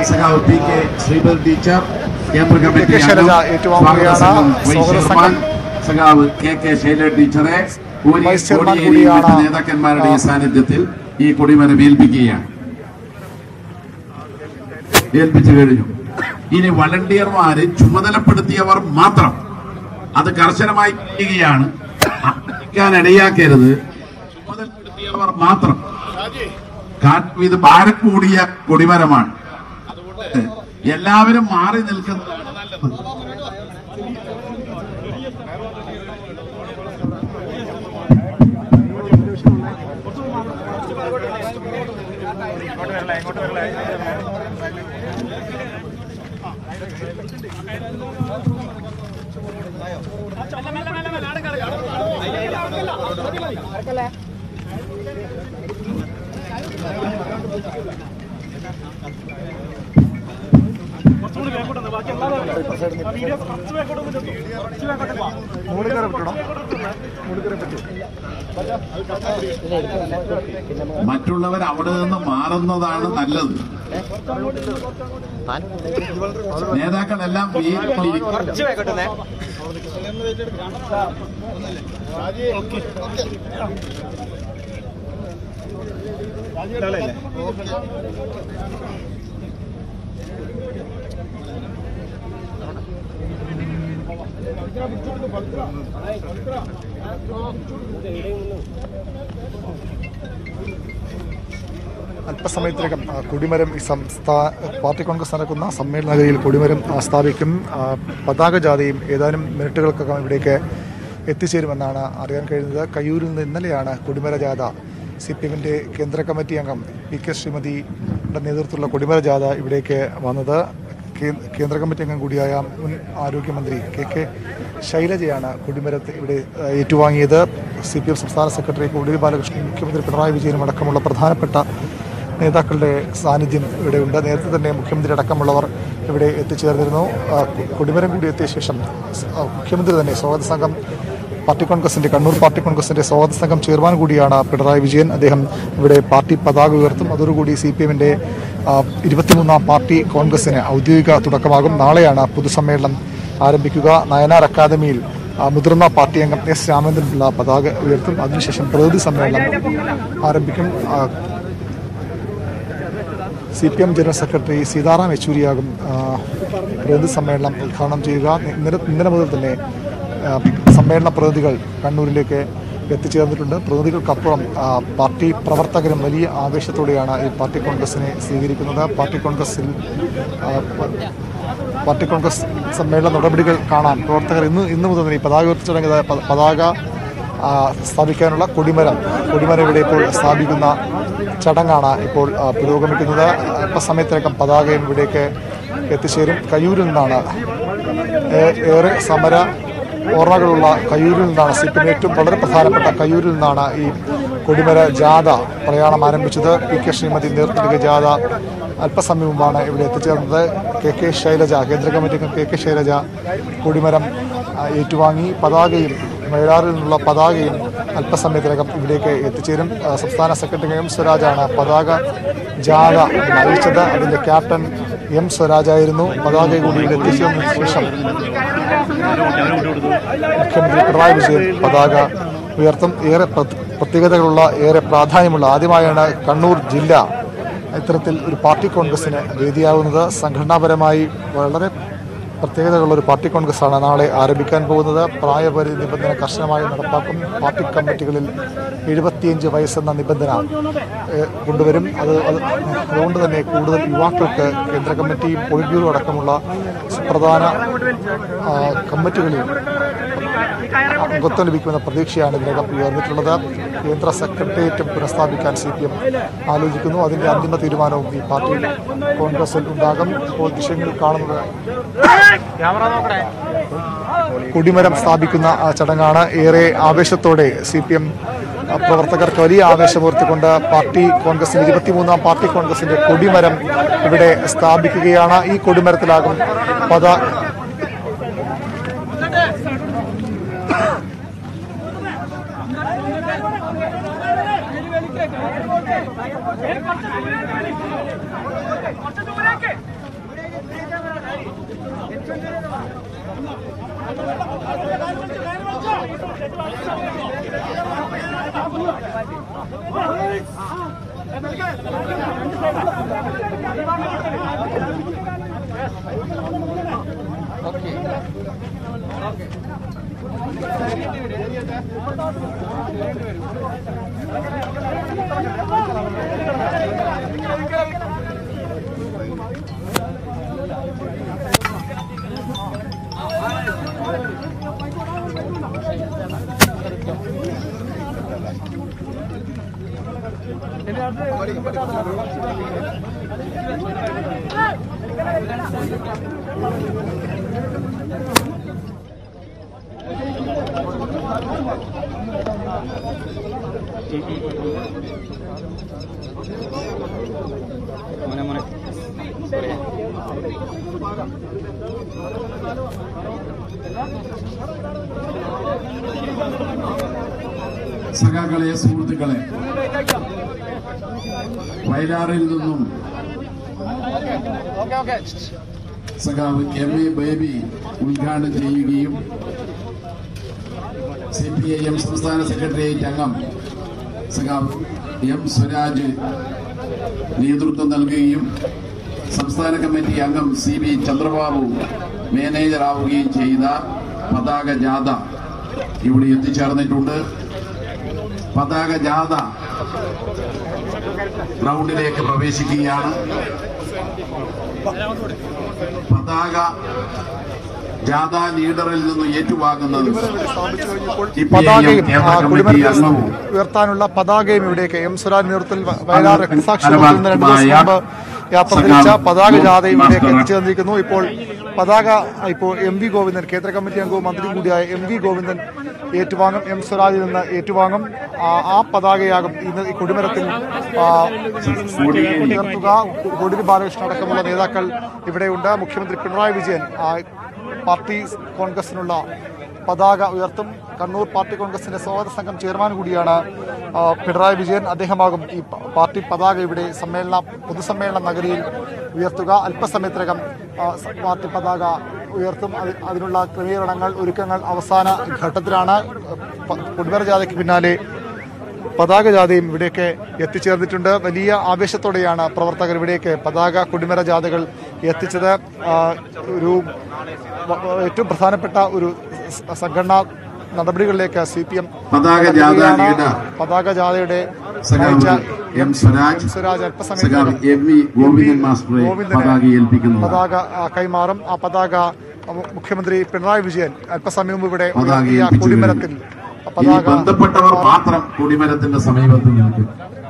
KK ശൈലജ ഏറ്റുവാങ്ങുകയാണ്. സ്വാഗത സംഘം വൈസ് ചെയർമാൻ കൂടിയാണ് നേതാക്കന്മാരുടെ സാന്നിധ്യത്തിൽ ഈ കൊടിമരം ഏൽപ്പിച്ചു കഴിഞ്ഞു. ഇനി വളണ്ടിയർമാര് ചുമതലപ്പെടുത്തിയവർ മാത്രം അത് കർശനമായി ചെയ്യുകയാണ്. ഇടയാക്കരുത്. ചുമതലപ്പെടുത്തിയവർ മാത്രം. ഇത് ഭാരം കൂടിയ കൊടിമരമാണ്. അതുകൊണ്ട് എല്ലാവരും മാറി നിൽക്കുന്നതാണ് നല്ലത്. മറ്റുള്ളവർ അവിടെ നിന്ന് മാറുന്നതാണ് നല്ലത്. നേതാക്കളെല്ലാം അല്പസമയത്തിനകം കൊടിമരം പാർട്ടി കോൺഗ്രസ് നടക്കുന്ന സമ്മേളന നഗരിയിൽ കൊടിമരം സ്ഥാപിക്കും. പതാക ജാഥയും ഏതാനും മിനിറ്റുകൾക്കകം ഇവിടേക്ക് എത്തിച്ചേരുമെന്നാണ് അറിയാൻ കഴിയുന്നത്. കയ്യൂരിൽ നിന്ന് ഇന്നലെയാണ് കൊടിമര ജാഥ CPM-ന്റെ കേന്ദ്ര കമ്മിറ്റി അംഗം PK ശ്രീമതിയുടെ നേതൃത്വത്തിലുള്ള കൊടിമര ജാഥ ഇവിടേക്ക് വന്നത്. കേന്ദ്ര കമ്മിറ്റി അംഗം കൂടിയായ മുൻ ആരോഗ്യമന്ത്രി KK ശൈലജയാണ് കൊടിമരത്ത് ഇവിടെ ഏറ്റുവാങ്ങിയത്. CPM സംസ്ഥാന സെക്രട്ടറി കോടിയേരി ബാലകൃഷ്ണൻ, മുഖ്യമന്ത്രി പിണറായി വിജയനും അടക്കമുള്ള പ്രധാനപ്പെട്ട നേതാക്കളുടെ സാന്നിധ്യം ഇവിടെയുണ്ട്. നേരത്തെ തന്നെ മുഖ്യമന്ത്രി അടക്കമുള്ളവർ ഇവിടെ എത്തിച്ചേർന്നിരുന്നു. കൊടിമരം കൂടി എത്തിയ ശേഷം മുഖ്യമന്ത്രി തന്നെ സ്വാഗത സംഘം കണ്ണൂർ പാർട്ടി കോൺഗ്രസിന്റെ സ്വാഗത സംഘം ചെയർമാൻ കൂടിയാണ് പിണറായി വിജയൻ. അദ്ദേഹം ഇവിടെ പാർട്ടി പതാക ഉയർത്തും. അതോടുകൂടി CPM-ന്റെ 23-ാം പാർട്ടി കോൺഗ്രസിന് ഔദ്യോഗിക തുടക്കമാകും. നാളെയാണ് പൊതുസമ്മേളനം ആരംഭിക്കുക. നയനാർ അക്കാദമിയിൽ മുതിർന്ന പാർട്ടി അംഗം S രാമേന്ദ്രൻപിള്ള പതാക ഉയർത്തും. അതിനുശേഷം പ്രതിനിധി സമ്മേളനം ആരംഭിക്കും. CPM ജനറൽ സെക്രട്ടറി സീതാറാം യെച്ചൂരിയാകും പ്രതിനിധി സമ്മേളനം ഉദ്ഘാടനം ചെയ്യുക. ഇന്നലെ മുതൽ തന്നെ സമ്മേളന പ്രതിനിധികൾ കണ്ണൂരിലേക്ക് എത്തിച്ചേർന്നിട്ടുണ്ട്. പ്രതിനിധികൾക്കപ്പുറം പാർട്ടി പ്രവർത്തകരും വലിയ ആവേശത്തോടെയാണ് ഈ പാർട്ടി കോൺഗ്രസിനെ സ്വീകരിക്കുന്നത്. പാർട്ടി കോൺഗ്രസ് സമ്മേളന നടപടികൾ കാണാൻ പ്രവർത്തകർ ഇന്ന് മുതൽ തന്നെ ഈ പതാക ഉയർത്തി ചടങ്ങിൽ പതാക സ്ഥാപിക്കാനുള്ള കൊടിമരം ഇവിടെ ഇപ്പോൾ സ്ഥാപിക്കുന്ന ചടങ്ങാണ് ഇപ്പോൾ പുരോഗമിക്കുന്നത്. അല്പസമയത്തിനകം പതാകയും ഇവിടേക്ക് എത്തിച്ചേരും. കയ്യൂരിൽ നിന്നാണ് ഏറെ സമര ഓർമ്മകളുള്ള കയ്യൂരിൽ നിന്നാണ് CPM ഏറ്റവും വളരെ പ്രധാനപ്പെട്ട കയ്യൂരിൽ നിന്നാണ് ഈ കൊടിമര ജാഥ പ്രയാണം ആരംഭിച്ചത്. PK ശ്രീമതി നേതൃത്വത്തിലെ ജാഥ അല്പസമയം മുമ്പാണ് ഇവിടെ എത്തിച്ചേർന്നത്. KK ശൈലജ, കേന്ദ്ര കമ്മിറ്റി KK ശൈലജ കൊടിമരം ഏറ്റുവാങ്ങി. പതാകയും വയലാറിൽ നിന്നുള്ള പതാകയും അല്പസമയത്തിനകം ഇവിടേക്ക് എത്തിച്ചേരും. സംസ്ഥാന സെക്രട്ടറി എം സ്വരാജാണ് പതാക ജാഥ നയിച്ചത്. അതിൻ്റെ ക്യാപ്റ്റൻ എം സ്വരാജായിരുന്നു. പതാക കൂടി എത്തിച്ചതിനു ശേഷം മുഖ്യമന്ത്രി പിണറായി വിജയൻ പതാക ഉയർത്തും. ഏറെ പ്രത്യേകതകളുള്ള ഏറെ പ്രാധാന്യമുള്ള ആദ്യമായാണ് കണ്ണൂർ ജില്ല ഇത്തരത്തിൽ ഒരു പാർട്ടി കോൺഗ്രസിന് വേദിയാവുന്നത്. സംഘടനാപരമായി വളരെ പ്രത്യേകതകളുള്ള ഒരു പാർട്ടി കോൺഗ്രസ്സാണ് നാളെ ആരംഭിക്കാൻ പോകുന്നത്. പ്രായപരിധി നിബന്ധന കർശനമായി നടപ്പാക്കും. പാർട്ടി കമ്മിറ്റികളിൽ 75 വയസ്സെന്ന നിബന്ധന കൊണ്ടുവരും. അതുകൊണ്ട് തന്നെ കൂടുതൽ യുവാക്കൾക്ക് കേന്ദ്ര കമ്മിറ്റിയും പോളിറ്റ് ബ്യൂറോ അടക്കമുള്ള സുപ്രധാന കമ്മിറ്റികളിൽ അംഗത്വം ലഭിക്കുമെന്ന പ്രതീക്ഷയാണ് ഇതിനകം ഉയർന്നിട്ടുള്ളത്. കേന്ദ്ര സെക്രട്ടേറിയറ്റും പുനഃസ്ഥാപിക്കാൻ CPM ആലോചിക്കുന്നു. അതിൻ്റെ അന്തിമ തീരുമാനവും ഈ പാർട്ടി കോൺഗ്രസിൽ ഉണ്ടാകും. ഇപ്പോൾ ദൃശ്യങ്ങളിൽ കാണുന്നത് കൊടിമരം സ്ഥാപിക്കുന്ന ചടങ്ങാണ്. ഏറെ ആവേശത്തോടെ CPM പ്രവർത്തകർക്ക് വലിയ ആവേശമുയർത്തിക്കൊണ്ട് പാർട്ടി കോൺഗ്രസിന്റെ 23ാം പാർട്ടി കോൺഗ്രസിന്റെ കൊടിമരം ഇവിടെ സ്ഥാപിക്കുകയാണ്. ഈ കൊടിമരത്തിലാകും സഖാക്കളെ, സുഹൃത്തുക്കളെ, വയലാറിൽ നിന്നും സഖാവ് MA ബേബി ഉദ്ഘാടനം ചെയ്യുകയും CPIM സംസ്ഥാന സെക്രട്ടേറിയറ്റ് അംഗം സഖാവ് M സ്വരാജ് നേതൃത്വം നൽകുകയും സംസ്ഥാന കമ്മിറ്റി അംഗം CB ചന്ദ്രബാബു മാനേജറാവുകയും ചെയ്ത പതാക ജാഥ ഇവിടെ എത്തിച്ചേർന്നിട്ടുണ്ട്. പതാക ജാഥ ഗ്രൗണ്ടിലേക്ക് പ്രവേശിക്കുകയാണ്. പതാക ജാഥ ലീഡറിൽ നിന്ന് ഏറ്റുവാങ്ങുന്നത് പതാകയും ഉയർത്താനുള്ള പതാകയും ഇവിടേക്ക് M സ്വരാജ് നേതൃത്വത്തിൽ വയലാർ രക്തസാക്ഷി 2 ദിവസം മുമ്പ് യാത്ര തിരിച്ച പതാക ജാഥയും ഇവിടേക്ക് എത്തിച്ചേർന്നിരിക്കുന്നു. ഇപ്പോൾ പതാക MV ഗോവിന്ദൻ, കേന്ദ്ര കമ്മിറ്റി അംഗവും മന്ത്രിയും കൂടിയായ MV ഗോവിന്ദൻ ഏറ്റുവാങ്ങും. M സ്വരാജിൽ നിന്ന് ഏറ്റുവാങ്ങും. ആ പതാകയാകും ഇന്ന് ഈ കൊടിമരത്തിൽ ഉയർത്തുക. കോടിയേരി ബാലകൃഷ്ണൻ അടക്കമുള്ള നേതാക്കൾ ഇവിടെയുണ്ട്. മുഖ്യമന്ത്രി പിണറായി വിജയൻ പാർട്ടി കോൺഗ്രസിനുള്ള പതാക ഉയർത്തും. കണ്ണൂർ പാർട്ടി കോൺഗ്രസിന്റെ സ്വാഗത സംഘം ചെയർമാൻ കൂടിയാണ് പിണറായി വിജയൻ. അദ്ദേഹമാകും ഈ പാർട്ടി പതാക ഇവിടെ പൊതുസമ്മേളന നഗരിയിൽ ഉയർത്തുക. അല്പസമയത്തിനകം പാർട്ടി പതാക ഉയർത്തും. അതിനുള്ള ക്രമീകരണങ്ങൾ, ഒരുക്കങ്ങൾ അവസാന ഘട്ടത്തിലാണ്. കൊടിമര ജാഥയ്ക്ക് പിന്നാലെ പതാക ജാഥയും ഇവിടേക്ക് എത്തിച്ചേർന്നിട്ടുണ്ട്. വലിയ ആവേശത്തോടെയാണ് പ്രവർത്തകർ ഇവിടേക്ക് പതാക കൊടിമര ജാഥകൾ എത്തിച്ചത്. ഒരു ഏറ്റവും പ്രധാനപ്പെട്ട ഒരു സംഘടനാ നടപടികളിലേക്ക് CPM പതാക ജാഥയുടെ പതാക കൈമാറും. ആ പതാക മുഖ്യമന്ത്രി പിണറായി വിജയൻ അല്പസമയം മുമ്പ് ഇവിടെ കൊടിമരത്തിൽ ബന്ധപ്പെട്ടവർ മാത്രം കൊടിമരത്തിന്റെ സമീപത്ത് നിൽക്കും.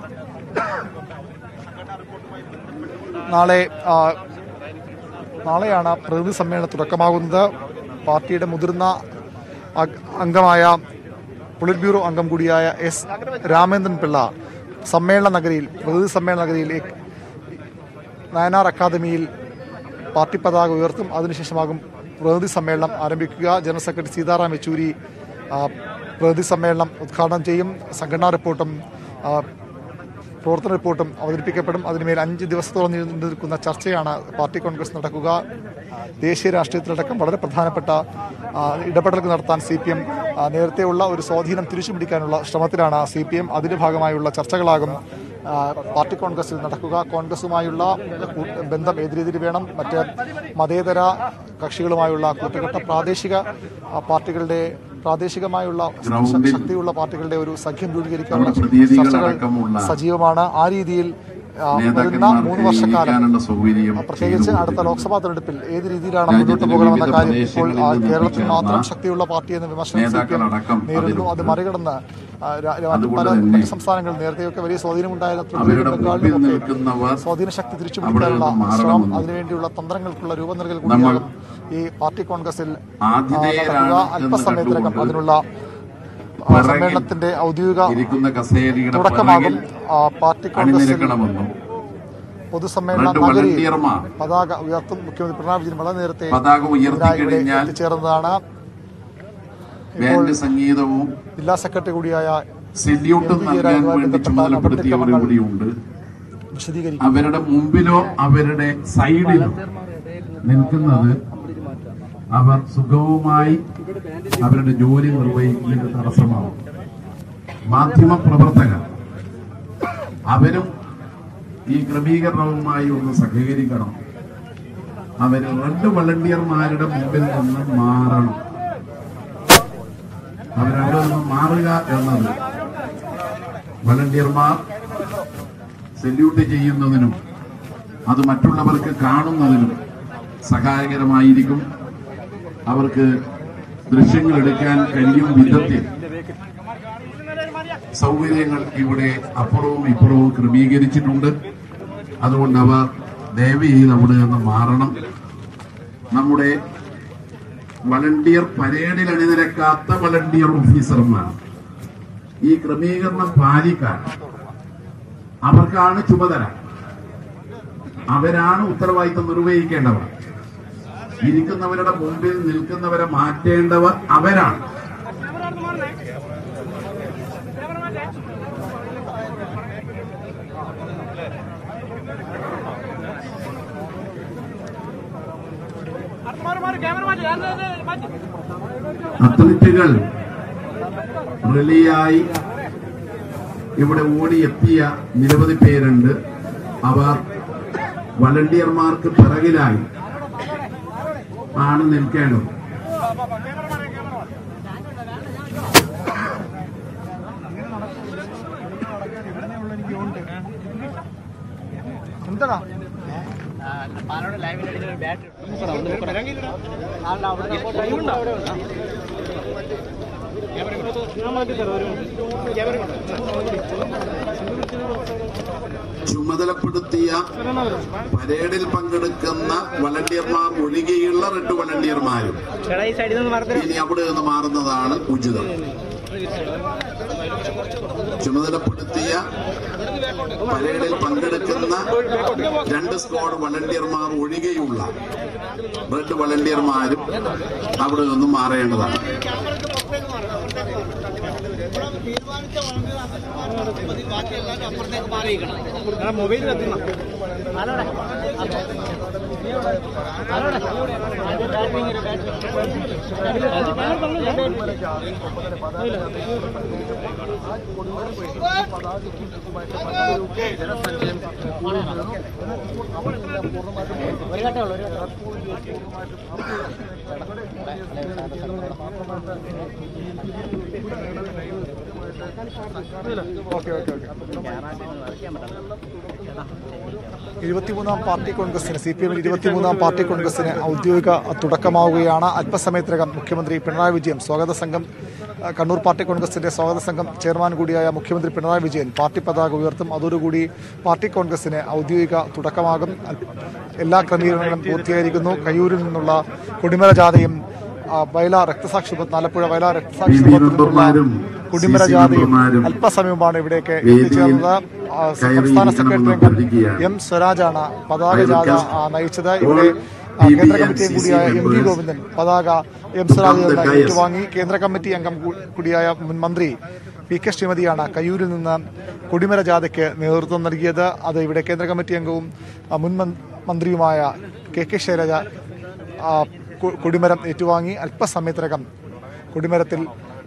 നാളെയാണ് പ്രതിനിധി സമ്മേളനം തുടക്കമാകുന്നത്. പാർട്ടിയുടെ മുതിർന്ന അംഗമായ പോളിറ്റ് ബ്യൂറോ അംഗം കൂടിയായ S രാമേന്ദ്രൻ പിള്ള പ്രതിനിധി സമ്മേളന നഗരിയിൽ നയനാർ അക്കാദമിയിൽ പാർട്ടി പതാക ഉയർത്തും. അതിനുശേഷമാകും പ്രതിനിധി സമ്മേളനം ആരംഭിക്കുക. ജനറൽ സെക്രട്ടറി സീതാറാം യെച്ചൂരി പ്രതിനിധി സമ്മേളനം ഉദ്ഘാടനം ചെയ്യും. സംഘടനാ റിപ്പോർട്ടും പ്രവർത്തന റിപ്പോർട്ടും അവതരിപ്പിക്കപ്പെടും. അതിനുമേൽ 5 ദിവസത്തോളം നീണ്ടു നിൽക്കുന്ന ചർച്ചയാണ് പാർട്ടി കോൺഗ്രസ് നടക്കുക. ദേശീയ രാഷ്ട്രീയത്തിലടക്കം വളരെ പ്രധാനപ്പെട്ട ഇടപെടലുകൾ നടത്താൻ CPM നേരത്തെയുള്ള ഒരു സ്വാധീനം തിരിച്ചുപിടിക്കാനുള്ള ശ്രമത്തിലാണ് CPM. അതിന്റെ ഭാഗമായുള്ള ചർച്ചകളാകും പാർട്ടി കോൺഗ്രസിൽ നടക്കുക. കോൺഗ്രസുമായുള്ള ബന്ധം ഏത് രീതിയിൽ വേണം, മറ്റ് മതേതര കക്ഷികളുമായുള്ള കൂട്ടുകെട്ട പാർട്ടികളുടെ പ്രാദേശികമായുള്ള ശക്തിയുള്ള പാർട്ടികളുടെ ഒരു സഖ്യം രൂപീകരിക്കാനുള്ള ചർച്ചകൾ സജീവമാണ്. ആ രീതിയിൽ വരുന്ന 3 വർഷക്കാലം, പ്രത്യേകിച്ച് അടുത്ത ലോക്സഭാ തെരഞ്ഞെടുപ്പിൽ ഏത് രീതിയിലാണ് മുന്നോട്ട് പോകണമെന്ന കാര്യം ഇപ്പോൾ കേരളത്തിൽ മാത്രം ശക്തിയുള്ള പാർട്ടിയെന്ന് വിമർശനം നേരിടുന്നു. അത് മറികടന്ന് പല സംസ്ഥാനങ്ങളിൽ നേരത്തെയൊക്കെ വലിയ സ്വാധീനമുണ്ടായിരുന്ന സ്വാധീന ശക്തി തിരിച്ചുപിടിക്കാനുള്ള ശ്രമം, അതിനുവേണ്ടിയുള്ള തന്ത്രങ്ങൾക്കുള്ള രൂപം നൽകൽ കൂടിയാകും ഈ പാർട്ടി കോൺഗ്രസിൽ നടക്കുക. അല്പസമയത്തിനകം അതിനുള്ള സമ്മേളനത്തിന്റെ ഔദ്യോഗിക തുടക്കമാകും. പാർട്ടി കോൺഗ്രസിൽ പൊതുസമ്മേളന നഗരിയിൽ പതാക ഉയർത്തും. മുഖ്യമന്ത്രി പിണറായി വിജയൻ വളരെ നേരത്തെ എത്തിച്ചേർന്നതാണ്. സംഗീതവും ജില്ലാ സെക്രട്ടറി കൂടിയായ അവരുടെ മുമ്പിലോ അവരുടെ സൈഡിലോ നിൽക്കുന്നത് അവർ സുഖവുമായി അവരുടെ ജോലി നിർവഹിക്കുന്നതിന് തടസ്സമാവും. മാധ്യമ പ്രവർത്തകർ അവരും ഈ ക്രമീകരണവുമായി ഒന്ന് സഹകരിക്കണം. അവര് 2 വളണ്ടിയർമാരുടെ മുമ്പിൽ നിന്ന് മാറണം. അവരവിടെ നിന്ന് മാറുക എന്നത് വളണ്ടിയർമാർ സെല്യൂട്ട് ചെയ്യുന്നതിനും അത് മറ്റുള്ളവർക്ക് കാണുന്നതിനും സഹായകരമായിരിക്കും. അവർക്ക് ദൃശ്യങ്ങൾ എടുക്കാൻ കഴിയും വിധത്തിൽ സൗകര്യങ്ങൾ ഇവിടെ അപ്പുറവും ഇപ്പുറവും ക്രമീകരിച്ചിട്ടുണ്ട്. അതുകൊണ്ട് അവർ ദയവ് ചെയ്ത് അവിടെ നിന്ന് മാറണം. നമ്മുടെ വളണ്ടിയർ പരേഡിൽ അണിനിരക്കാത്ത വളണ്ടിയർ ഓഫീസർമാർ ഈ ക്രമീകരണം പാലിക്കാൻ അവർക്കാണ് ചുമതല. അവരാണ് ഉത്തരവാദിത്തം നിർവഹിക്കേണ്ടവർ. ഇരിക്കുന്നവരുടെ മുമ്പിൽ നിൽക്കുന്നവരെ മാറ്റേണ്ടവർ അവരാണ്. അത്ലറ്റുകൾ റിലിയായി ഇവിടെ ഓടിയെത്തിയ നിരവധി പേരുണ്ട്. അവർ വളണ്ടിയർമാർക്ക് പിറകിലായി ആണ് നിൽക്കേണ്ടത്. എന്താ ചുമതലപ്പെടുത്തിയ പരേഡിൽ പങ്കെടുക്കുന്ന വളണ്ടിയർമാർ ഒഴികെയുള്ള 2 വളണ്ടിയർമാരും ഇനി അവിടെ നിന്ന് മാറുന്നതാണ് ഉചിതം. ചുമതലപ്പെടുത്തിയ പരേഡിൽ പങ്കെടുക്കുന്ന 2 സ്ക്വാഡ് വളണ്ടിയർമാർ ഒഴികെയുള്ള 2 വളണ്ടിയർമാരും അവിടെ നിന്നും മാറേണ്ടതാണ്. മൊബൈൽ കത്തുന്ന പാർട്ടി കോൺഗ്രസിന് CPM 23-ാം പാർട്ടി കോൺഗ്രസിന് ഔദ്യോഗിക തുടക്കമാവുകയാണ്. അല്പസമയത്തിനകം മുഖ്യമന്ത്രി പിണറായി വിജയൻ സ്വാഗത സംഘം കണ്ണൂർ പാർട്ടി കോൺഗ്രസിന്റെ സ്വാഗത സംഘം ചെയർമാൻ കൂടിയായ മുഖ്യമന്ത്രി പിണറായി വിജയൻ പാർട്ടി പതാക ഉയർത്തും. അതോടുകൂടി പാർട്ടി കോൺഗ്രസിന് ഔദ്യോഗിക തുടക്കമാകും. എല്ലാ ക്രമീകരണങ്ങളും പൂർത്തീകരിക്കുന്നു. കയ്യൂരിൽ നിന്നുള്ള കൊടിമര ജാഥയും വയലാ രക്തസാക്ഷി ആലപ്പുഴ വയലാ രക്തസാക്ഷി കൊടിമര ജാഥയും അല്പസമയമാണ് ഇവിടേക്ക് എത്തിച്ചേർന്നത്. സംസ്ഥാന സെക്രട്ടറി M സ്വരാജാണ് പതാക ജാഥ നയിച്ചത്. ഇവിടെ കേന്ദ്ര കമ്മിറ്റി അംഗം കൂടിയായ MV ഗോവിന്ദൻ പതാക M സ്വരാജിൽ നിന്ന് ഏറ്റുവാങ്ങി. കേന്ദ്ര കമ്മിറ്റി അംഗം കൂടിയായ മുൻ മന്ത്രി PK ശ്രീമതിയാണ് കയ്യൂരിൽ നിന്ന് കൊടിമര ജാഥയ്ക്ക് നേതൃത്വം നൽകിയത്. അത് ഇവിടെ കേന്ദ്ര കമ്മിറ്റി അംഗവും മുൻ മന്ത്രിയുമായ KK ശൈലജ കൊടിമരം ഏറ്റുവാങ്ങി. അല്പസമയത്തിനകം കൊടിമരത്തിൽ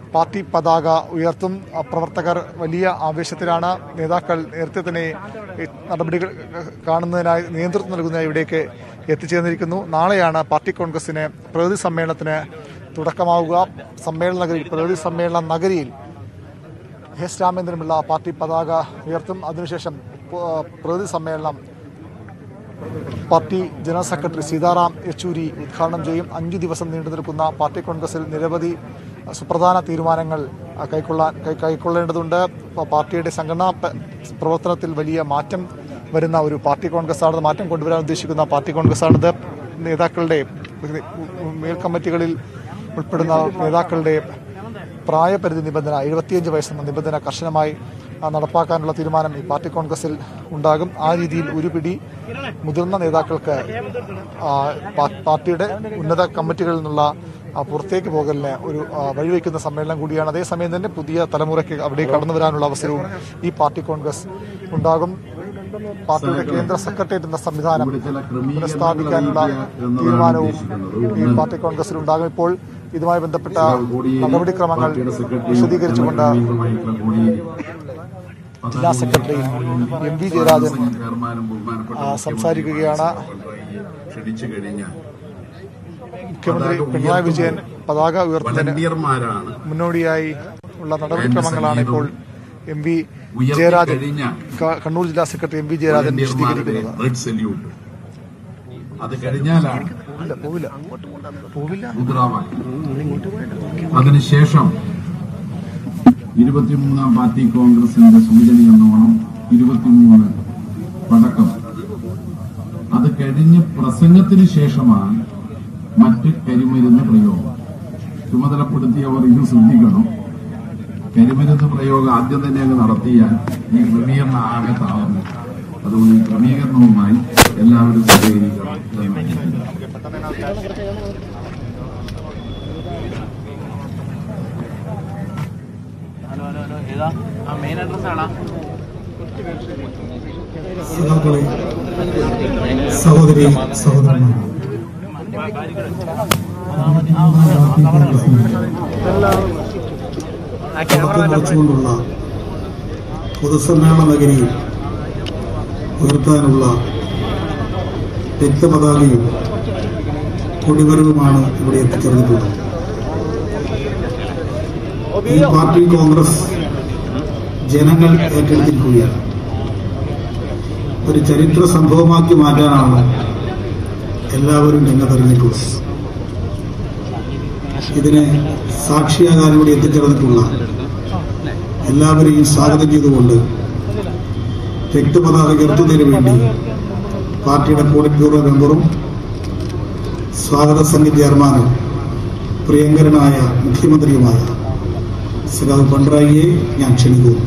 പാർട്ടി പതാക ഉയർത്തും. പ്രവർത്തകർ വലിയ ആവേശത്തിലാണ്. നേതാക്കൾ നേരത്തെ തന്നെ നടപടികൾ കാണുന്നതിനായി നേതൃത്വം നൽകുന്നതിനായി ഇവിടേക്ക് എത്തിച്ചേർന്നിരിക്കുന്നു. നാളെയാണ് പാർട്ടി കോൺഗ്രസിന് പ്രകൃതി സമ്മേളനത്തിന് തുടക്കമാവുക. സമ്മേളന നഗരിയിൽ, പ്രകൃതി സമ്മേളന നഗരിയിൽ എസ് രാമേന്ദ്രൻപിള്ള പാർട്ടി പതാക ഉയർത്തും. അതിനുശേഷം പ്രകൃതി സമ്മേളനം party general secretary Sitaram Yechury ഉദ്ഘാടനം ചെയ്യും. 5 ദിവസം നീണ്ടു നിൽക്കുന്ന പാർട്ടി കോൺഗ്രസിൽ നിരവധി സുപ്രധാന തീരുമാനങ്ങൾ കൈക്കൊള്ളേണ്ടതുണ്ട്. പാർട്ടിയുടെ സംഘടനാ പ്രവർത്തനത്തിൽ വലിയ മാറ്റം വരുന്ന ഒരു പാർട്ടി കോൺഗ്രസ്സാണ്. മാറ്റം കൊണ്ടുവരാൻ ഉദ്ദേശിക്കുന്ന പാർട്ടി കോൺഗ്രസ്സാണിത്. നേതാക്കളുടെ മേൽക്കമ്മിറ്റികളിൽ ഉൾപ്പെടുന്ന നേതാക്കളുടെ പ്രായപരിധി നിബന്ധന 75 വയസ്സെന്ന നിബന്ധന കർശനമായി നടപ്പാക്കാനുള്ള തീരുമാനം ഈ പാർട്ടി കോൺഗ്രസിൽ ഉണ്ടാകും. ആ രീതിയിൽ ഒരു പിടി മുതിർന്ന നേതാക്കൾക്ക് പാർട്ടിയുടെ ഉന്നത കമ്മിറ്റികളിൽ നിന്നുള്ള പുറത്തേക്ക് പോകലിന് ഒരു വഴിവെക്കുന്ന സമ്മേളനം കൂടിയാണ്. അതേസമയം തന്നെ പുതിയ തലമുറയ്ക്ക് അവിടെ കടന്നു വരാനുള്ള അവസരവും ഈ പാർട്ടി കോൺഗ്രസ് ഉണ്ടാകും. പാർട്ടിയുടെ കേന്ദ്ര സെക്രട്ടേറിയറ്റ് എന്ന സംവിധാനം പുനഃസ്ഥാപിക്കാനുള്ള തീരുമാനവും ഈ പാർട്ടി കോൺഗ്രസിൽ ഉണ്ടാകും. ഇപ്പോൾ ഇതുമായി ബന്ധപ്പെട്ട നടപടിക്രമങ്ങൾ വിശദീകരിച്ചുകൊണ്ട് ജില്ലാ സെക്രട്ടറി MV ജയരാജൻ സംസാരിക്കുകയാണ്. മുഖ്യമന്ത്രി പിണറായി വിജയൻ പതാക ഉയർത്തുന്നതിന് മുന്നോടിയായി ഉള്ള നടപടിക്രമങ്ങളാണ് ഇപ്പോൾ MV ജയരാജൻ, കണ്ണൂർ ജില്ലാ സെക്രട്ടറി MV ജയരാജൻ വിശദീകരിക്കുന്നത്. അത് കഴിഞ്ഞാലാണ് അതിനുശേഷം 23-ാം പാർട്ടി കോൺഗ്രസിന്റെ സൂചന എന്നോണം 23 പടക്കം. അത് കഴിഞ്ഞ് പ്രസംഗത്തിന് ശേഷമാണ് മറ്റ് കരിമരുന്ന് പ്രയോഗം. ചുമതലപ്പെടുത്തിയവർ ഇത് ശ്രദ്ധിക്കണം. കരിമരുന്ന് പ്രയോഗം ആദ്യം തന്നെ അങ്ങ് നടത്തിയാൽ ഈ ക്രമീകരണം ആകെ താഴ്ന്നു. അതുകൊണ്ട് ഈ ക്രമീകരണവുമായി എല്ലാവരും സഹകരിക്കണം. സഹോദരി സഹോദരന്മാർ, നിറച്ചുകൊണ്ടുള്ള പൊതുസമ്മേളന നഗരിയിൽ ഉയർത്താനുള്ള രക്തപതാകയും കൊടിമരവുമാണ് ഇവിടെ എത്തിച്ചേർന്നിട്ടുള്ളത്. ഈ പാർട്ടി കോൺഗ്രസ് ജനങ്ങൾ ഏറ്റെടുത്തിരിക്കുകയാണ്. ഒരു ചരിത്ര സംഭവമാക്കി മാറ്റാനാണ് എല്ലാവരും രംഗത്തിറങ്ങിയിട്ടുള്ളത്. ഇതിന് സാക്ഷിയാകാൻ ഇവിടെ എത്തിച്ചേർന്നിട്ടുള്ള എല്ലാവരെയും സ്വാഗതം ചെയ്തുകൊണ്ട് രക്തപതാക ഉയർത്തുന്നതിന് വേണ്ടി പാർട്ടിയുടെ പോളിറ്റ് ബ്യൂറോ മെമ്പറും സ്വാഗത സമിതി ചെയർമാനും പ്രിയങ്കരനായ മുഖ്യമന്ത്രിയുമായ ശ്രീ പിണറായിയെ ഞാൻ ക്ഷണിക്കുന്നു.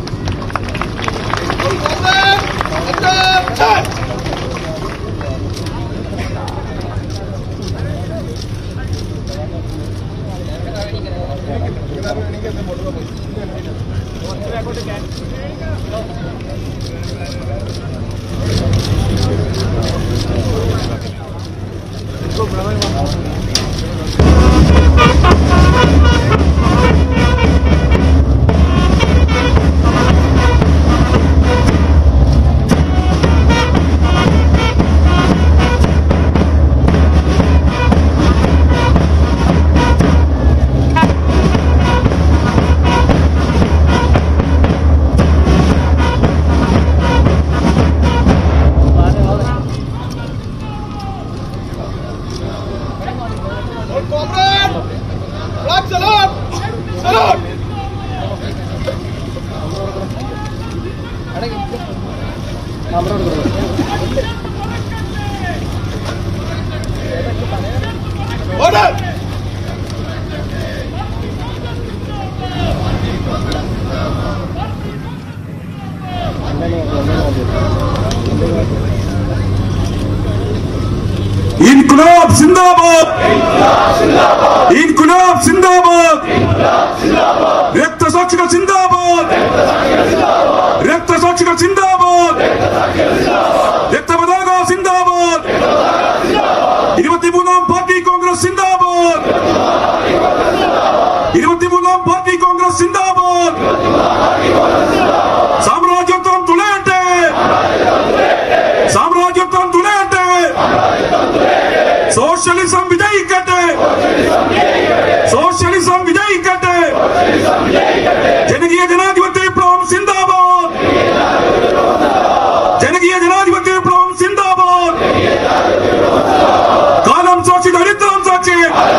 इनकलाब जिंदाबाद, इनकलाब जिंदाबाद, रक्त साक्षिका जिंदाबाद, रक्त साक्षिका जिंदाबाद, रक्त पताका जिंदाबाद, 23-ാം പാർട്ടി കോൺഗ്രസ് जिंदाबाद, 23-ാം കോൺഗ്രസ് സിന്ദാബാദ് സാമ്രാജ്യത്വം തുലയട്ടെ സാമ്രാജ്യത്വം തുലയട്ടെ സോഷ്യലിസം വിജയിക്കട്ടെ സോഷ്യലിസം വിജയിക്കട്ടെ ജനകീയ ജനാധിപത്യ വിപ്ലവം സിന്ദാബാദ് ജനകീയ ജനാധിപത്യ വിപ്ലവം സിന്ദാബാദ് കാലം സാക്ഷി ദരിദ്രം സാക്ഷി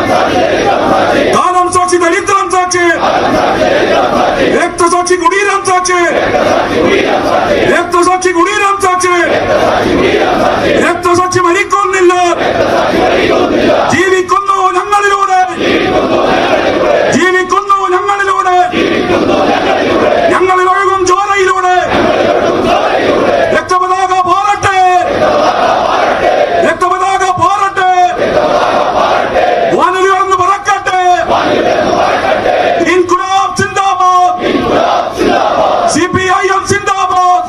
കാലം സാക്ഷി ദരിദ്രം സാക്ഷി രക്തസാക്ഷി കുടീരം സാക്ഷി രക്തസാക്ഷി കുടീരം സാക്ഷി രക്തസാക്ഷി മരിക്കുന്നില്ല ജീവിക്കുന്നു ഞങ്ങളിലൂടെ ജീവിക്കുന്നു ഞങ്ങളിലൂടെ ഞങ്ങളിൽ ഒഴുകും ചോരയിലൂടെ രക്തപതാക പോരട്ടെ രക്തപതാക പോരട്ടെ വാനലി ഉയർന്ന് പറക്കട്ടെ ഇൻകുലാബ് സിന്ദാബാദ് CPIM സിന്ദാബാദ്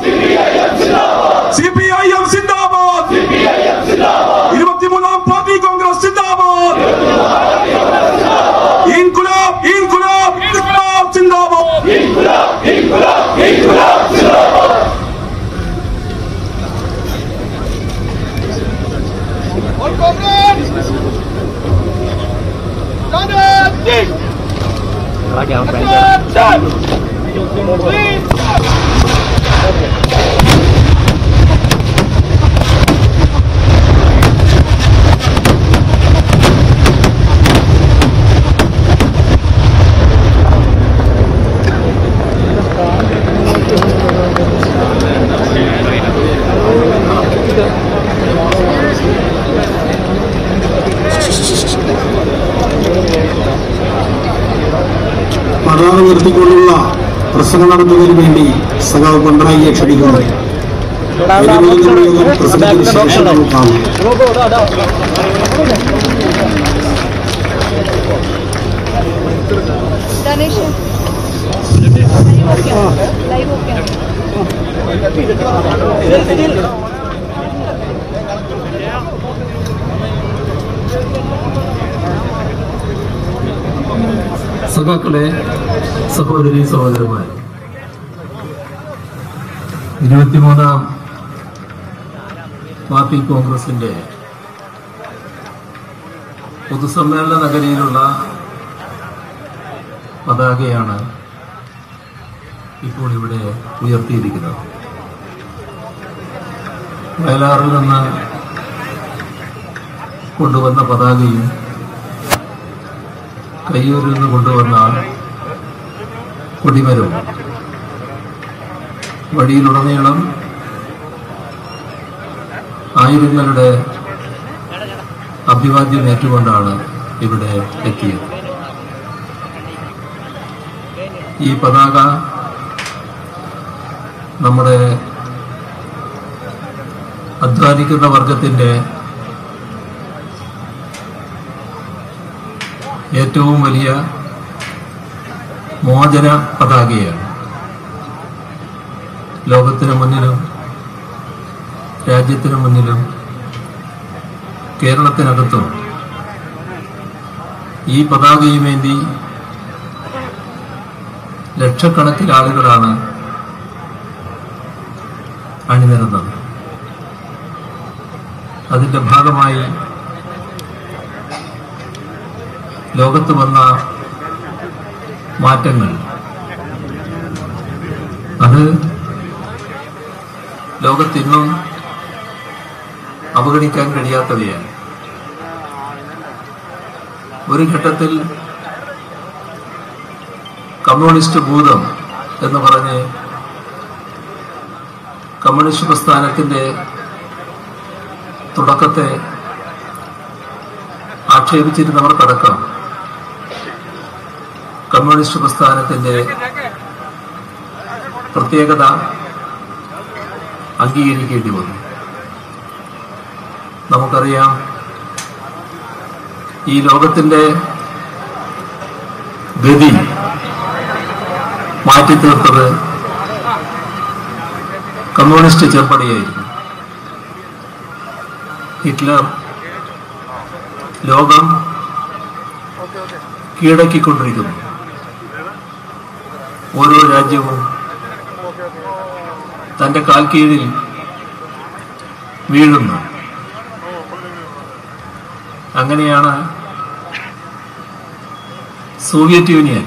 CPIM സിന്ദാബാദ് 23ാം പാർട്ടി കോൺഗ്രസ് സിന്ദാബാദ് ഇൻകുലാബ് ഇൻകുലാബ് ഇൻകുലാബ് സിന്ദാബാദ് ഇൻകുലാബ് ഇൻകുലാബ് ഇൻകുലാബ് സിന്ദാബാദ് ഓൾ കോൺഗ്രസ് പതാക ഉയർത്തിക്കൊണ്ടുള്ള പ്രസംഗം നടത്തുന്നതിന് വേണ്ടി സഖാവ് പിണറായിയെ ക്ഷണിക്കുന്നു. പ്രസംഗത്തിന് ശേഷം നമുക്ക് കാണാം. സഖാക്കളെ, സഹോദരി സഹോദരന്മാർ, 23ാം പാർട്ടി കോൺഗ്രസിന്റെ പൊതുസമ്മേളന നഗരിയിലുള്ള പതാകയാണ് ഇപ്പോൾ ഇവിടെ ഉയർത്തിയിരിക്കുന്നത്. വയലാറിൽ നിന്ന് കൊണ്ടുവന്ന പതാകയും കയ്യൂരിൽ നിന്ന് കൊണ്ടുവന്ന കൊടിമരവും വഴിയിലുടനീളം ആയിരങ്ങളുടെ അഭിവാദ്യം ഏറ്റുകൊണ്ടാണ് ഇവിടെ എത്തിയത്. ഈ പതാക നമ്മുടെ അധ്വാനിക്കുന്ന വർഗത്തിന്റെ ഏറ്റവും വലിയ മോചന പതാകയാണ്. ലോകത്തിന് മുന്നിലും രാജ്യത്തിന് മുന്നിലും കേരളത്തിനകത്തും ഈ പതാകയുമേന്തി ലക്ഷക്കണക്കിന് ആളുകളാണ് അണിനിരന്നത്. അതിന്റെ ഭാഗമായി ലോകത്ത് വന്ന മാറ്റങ്ങൾ അത് ലോകത്തിന്നും അവഗണിക്കാൻ കഴിയാത്തവയാണ്. ഒരു ഘട്ടത്തിൽ കമ്മ്യൂണിസ്റ്റ് ഭൂതം എന്ന് പറഞ്ഞ് കമ്മ്യൂണിസ്റ്റ് പ്രസ്ഥാനത്തിന്റെ തുടക്കത്തെ ആക്ഷേപിച്ചിരുന്നവർക്കടക്കം കമ്മ്യൂണിസ്റ്റ് പ്രസ്ഥാനത്തിന്റെ പ്രത്യേകത അംഗീകരിക്കേണ്ടി വന്നു. നമുക്കറിയാം, ഈ ലോകത്തിന്റെ ഗതി മാറ്റിത്തീർത്തത് കമ്മ്യൂണിസ്റ്റ് ചെമ്പടിയായിരുന്നു. ഹിറ്റ്ലർ ലോകം കീഴടക്കിക്കൊണ്ടിരിക്കുന്നു. ഓരോ രാജ്യവും തൻ്റെ കാൽ കീഴിൽ വീഴുന്നു. അങ്ങനെയാണ് സോവിയറ്റ് യൂണിയൻ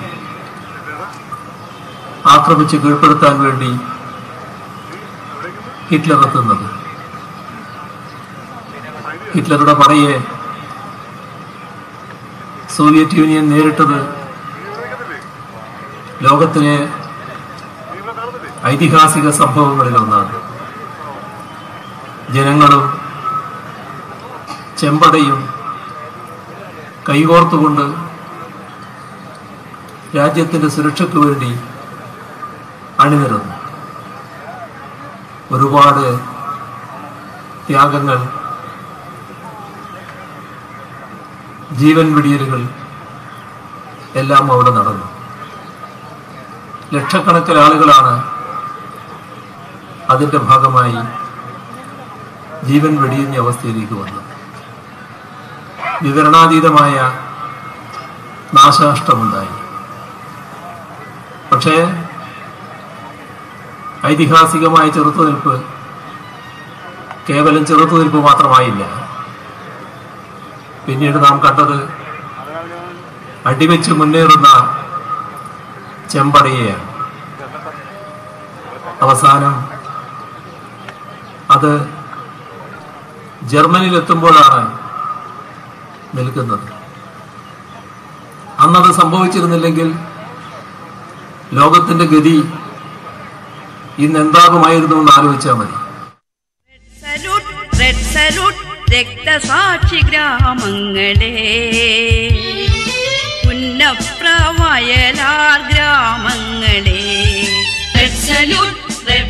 ആക്രമിച്ച് കീഴ്പ്പെടുത്താൻ വേണ്ടി ഹിറ്റ്ലർ എത്തുന്നത്. ഹിറ്റ്ലറുടെ പടയെ സോവിയറ്റ് യൂണിയൻ നേരിട്ടത് ലോകത്തിലെ ഐതിഹാസിക സംഭവങ്ങളിലൊന്നാണ്. ജനങ്ങളും ചെമ്പടയും കൈകോർത്തുകൊണ്ട് രാജ്യത്തിന്റെ സുരക്ഷയ്ക്ക് വേണ്ടി അണിനിരന്നു. ഒരുപാട് ത്യാഗങ്ങൾ, ജീവൻ വെടിയലുകൾ എല്ലാം അവിടെ നടന്നു. ലക്ഷക്കണക്കിന് ആളുകളാണ് അതിന്റെ ഭാഗമായി ജീവൻ വെടിയുന്ന അവസ്ഥയിലേക്ക് വന്നത്. വിവരണാതീതമായ നാശനഷ്ടമുണ്ടായി. പക്ഷേ ഐതിഹാസികമായ ചെറുത്തുനിൽപ്പ് കേവലം ചെറുത്തുനിൽപ്പ് മാത്രമായില്ല. പിന്നീട് നാം കണ്ടത് അടിവെച്ച് മുന്നേറുന്ന ചെമ്പടയെയാണ്. അവസാനം അത് ജർമ്മനിയിലെത്തുമ്പോഴാണ് നിൽക്കുന്നത്. അന്നത് സംഭവിച്ചിരുന്നില്ലെങ്കിൽ ലോകത്തിന്റെ ഗതി ഇന്ന് എന്താകുമായിരുന്നു എന്ന് ആലോചിച്ചാൽ മതി. റെഡ് സല്യൂട്ട് രക്തസാക്ഷി ഗ്രാമങ്ങളെ, പുന്നപ്ര വയലാർ ഗ്രാമങ്ങളെ, റെഡ് സല്യൂട്ട്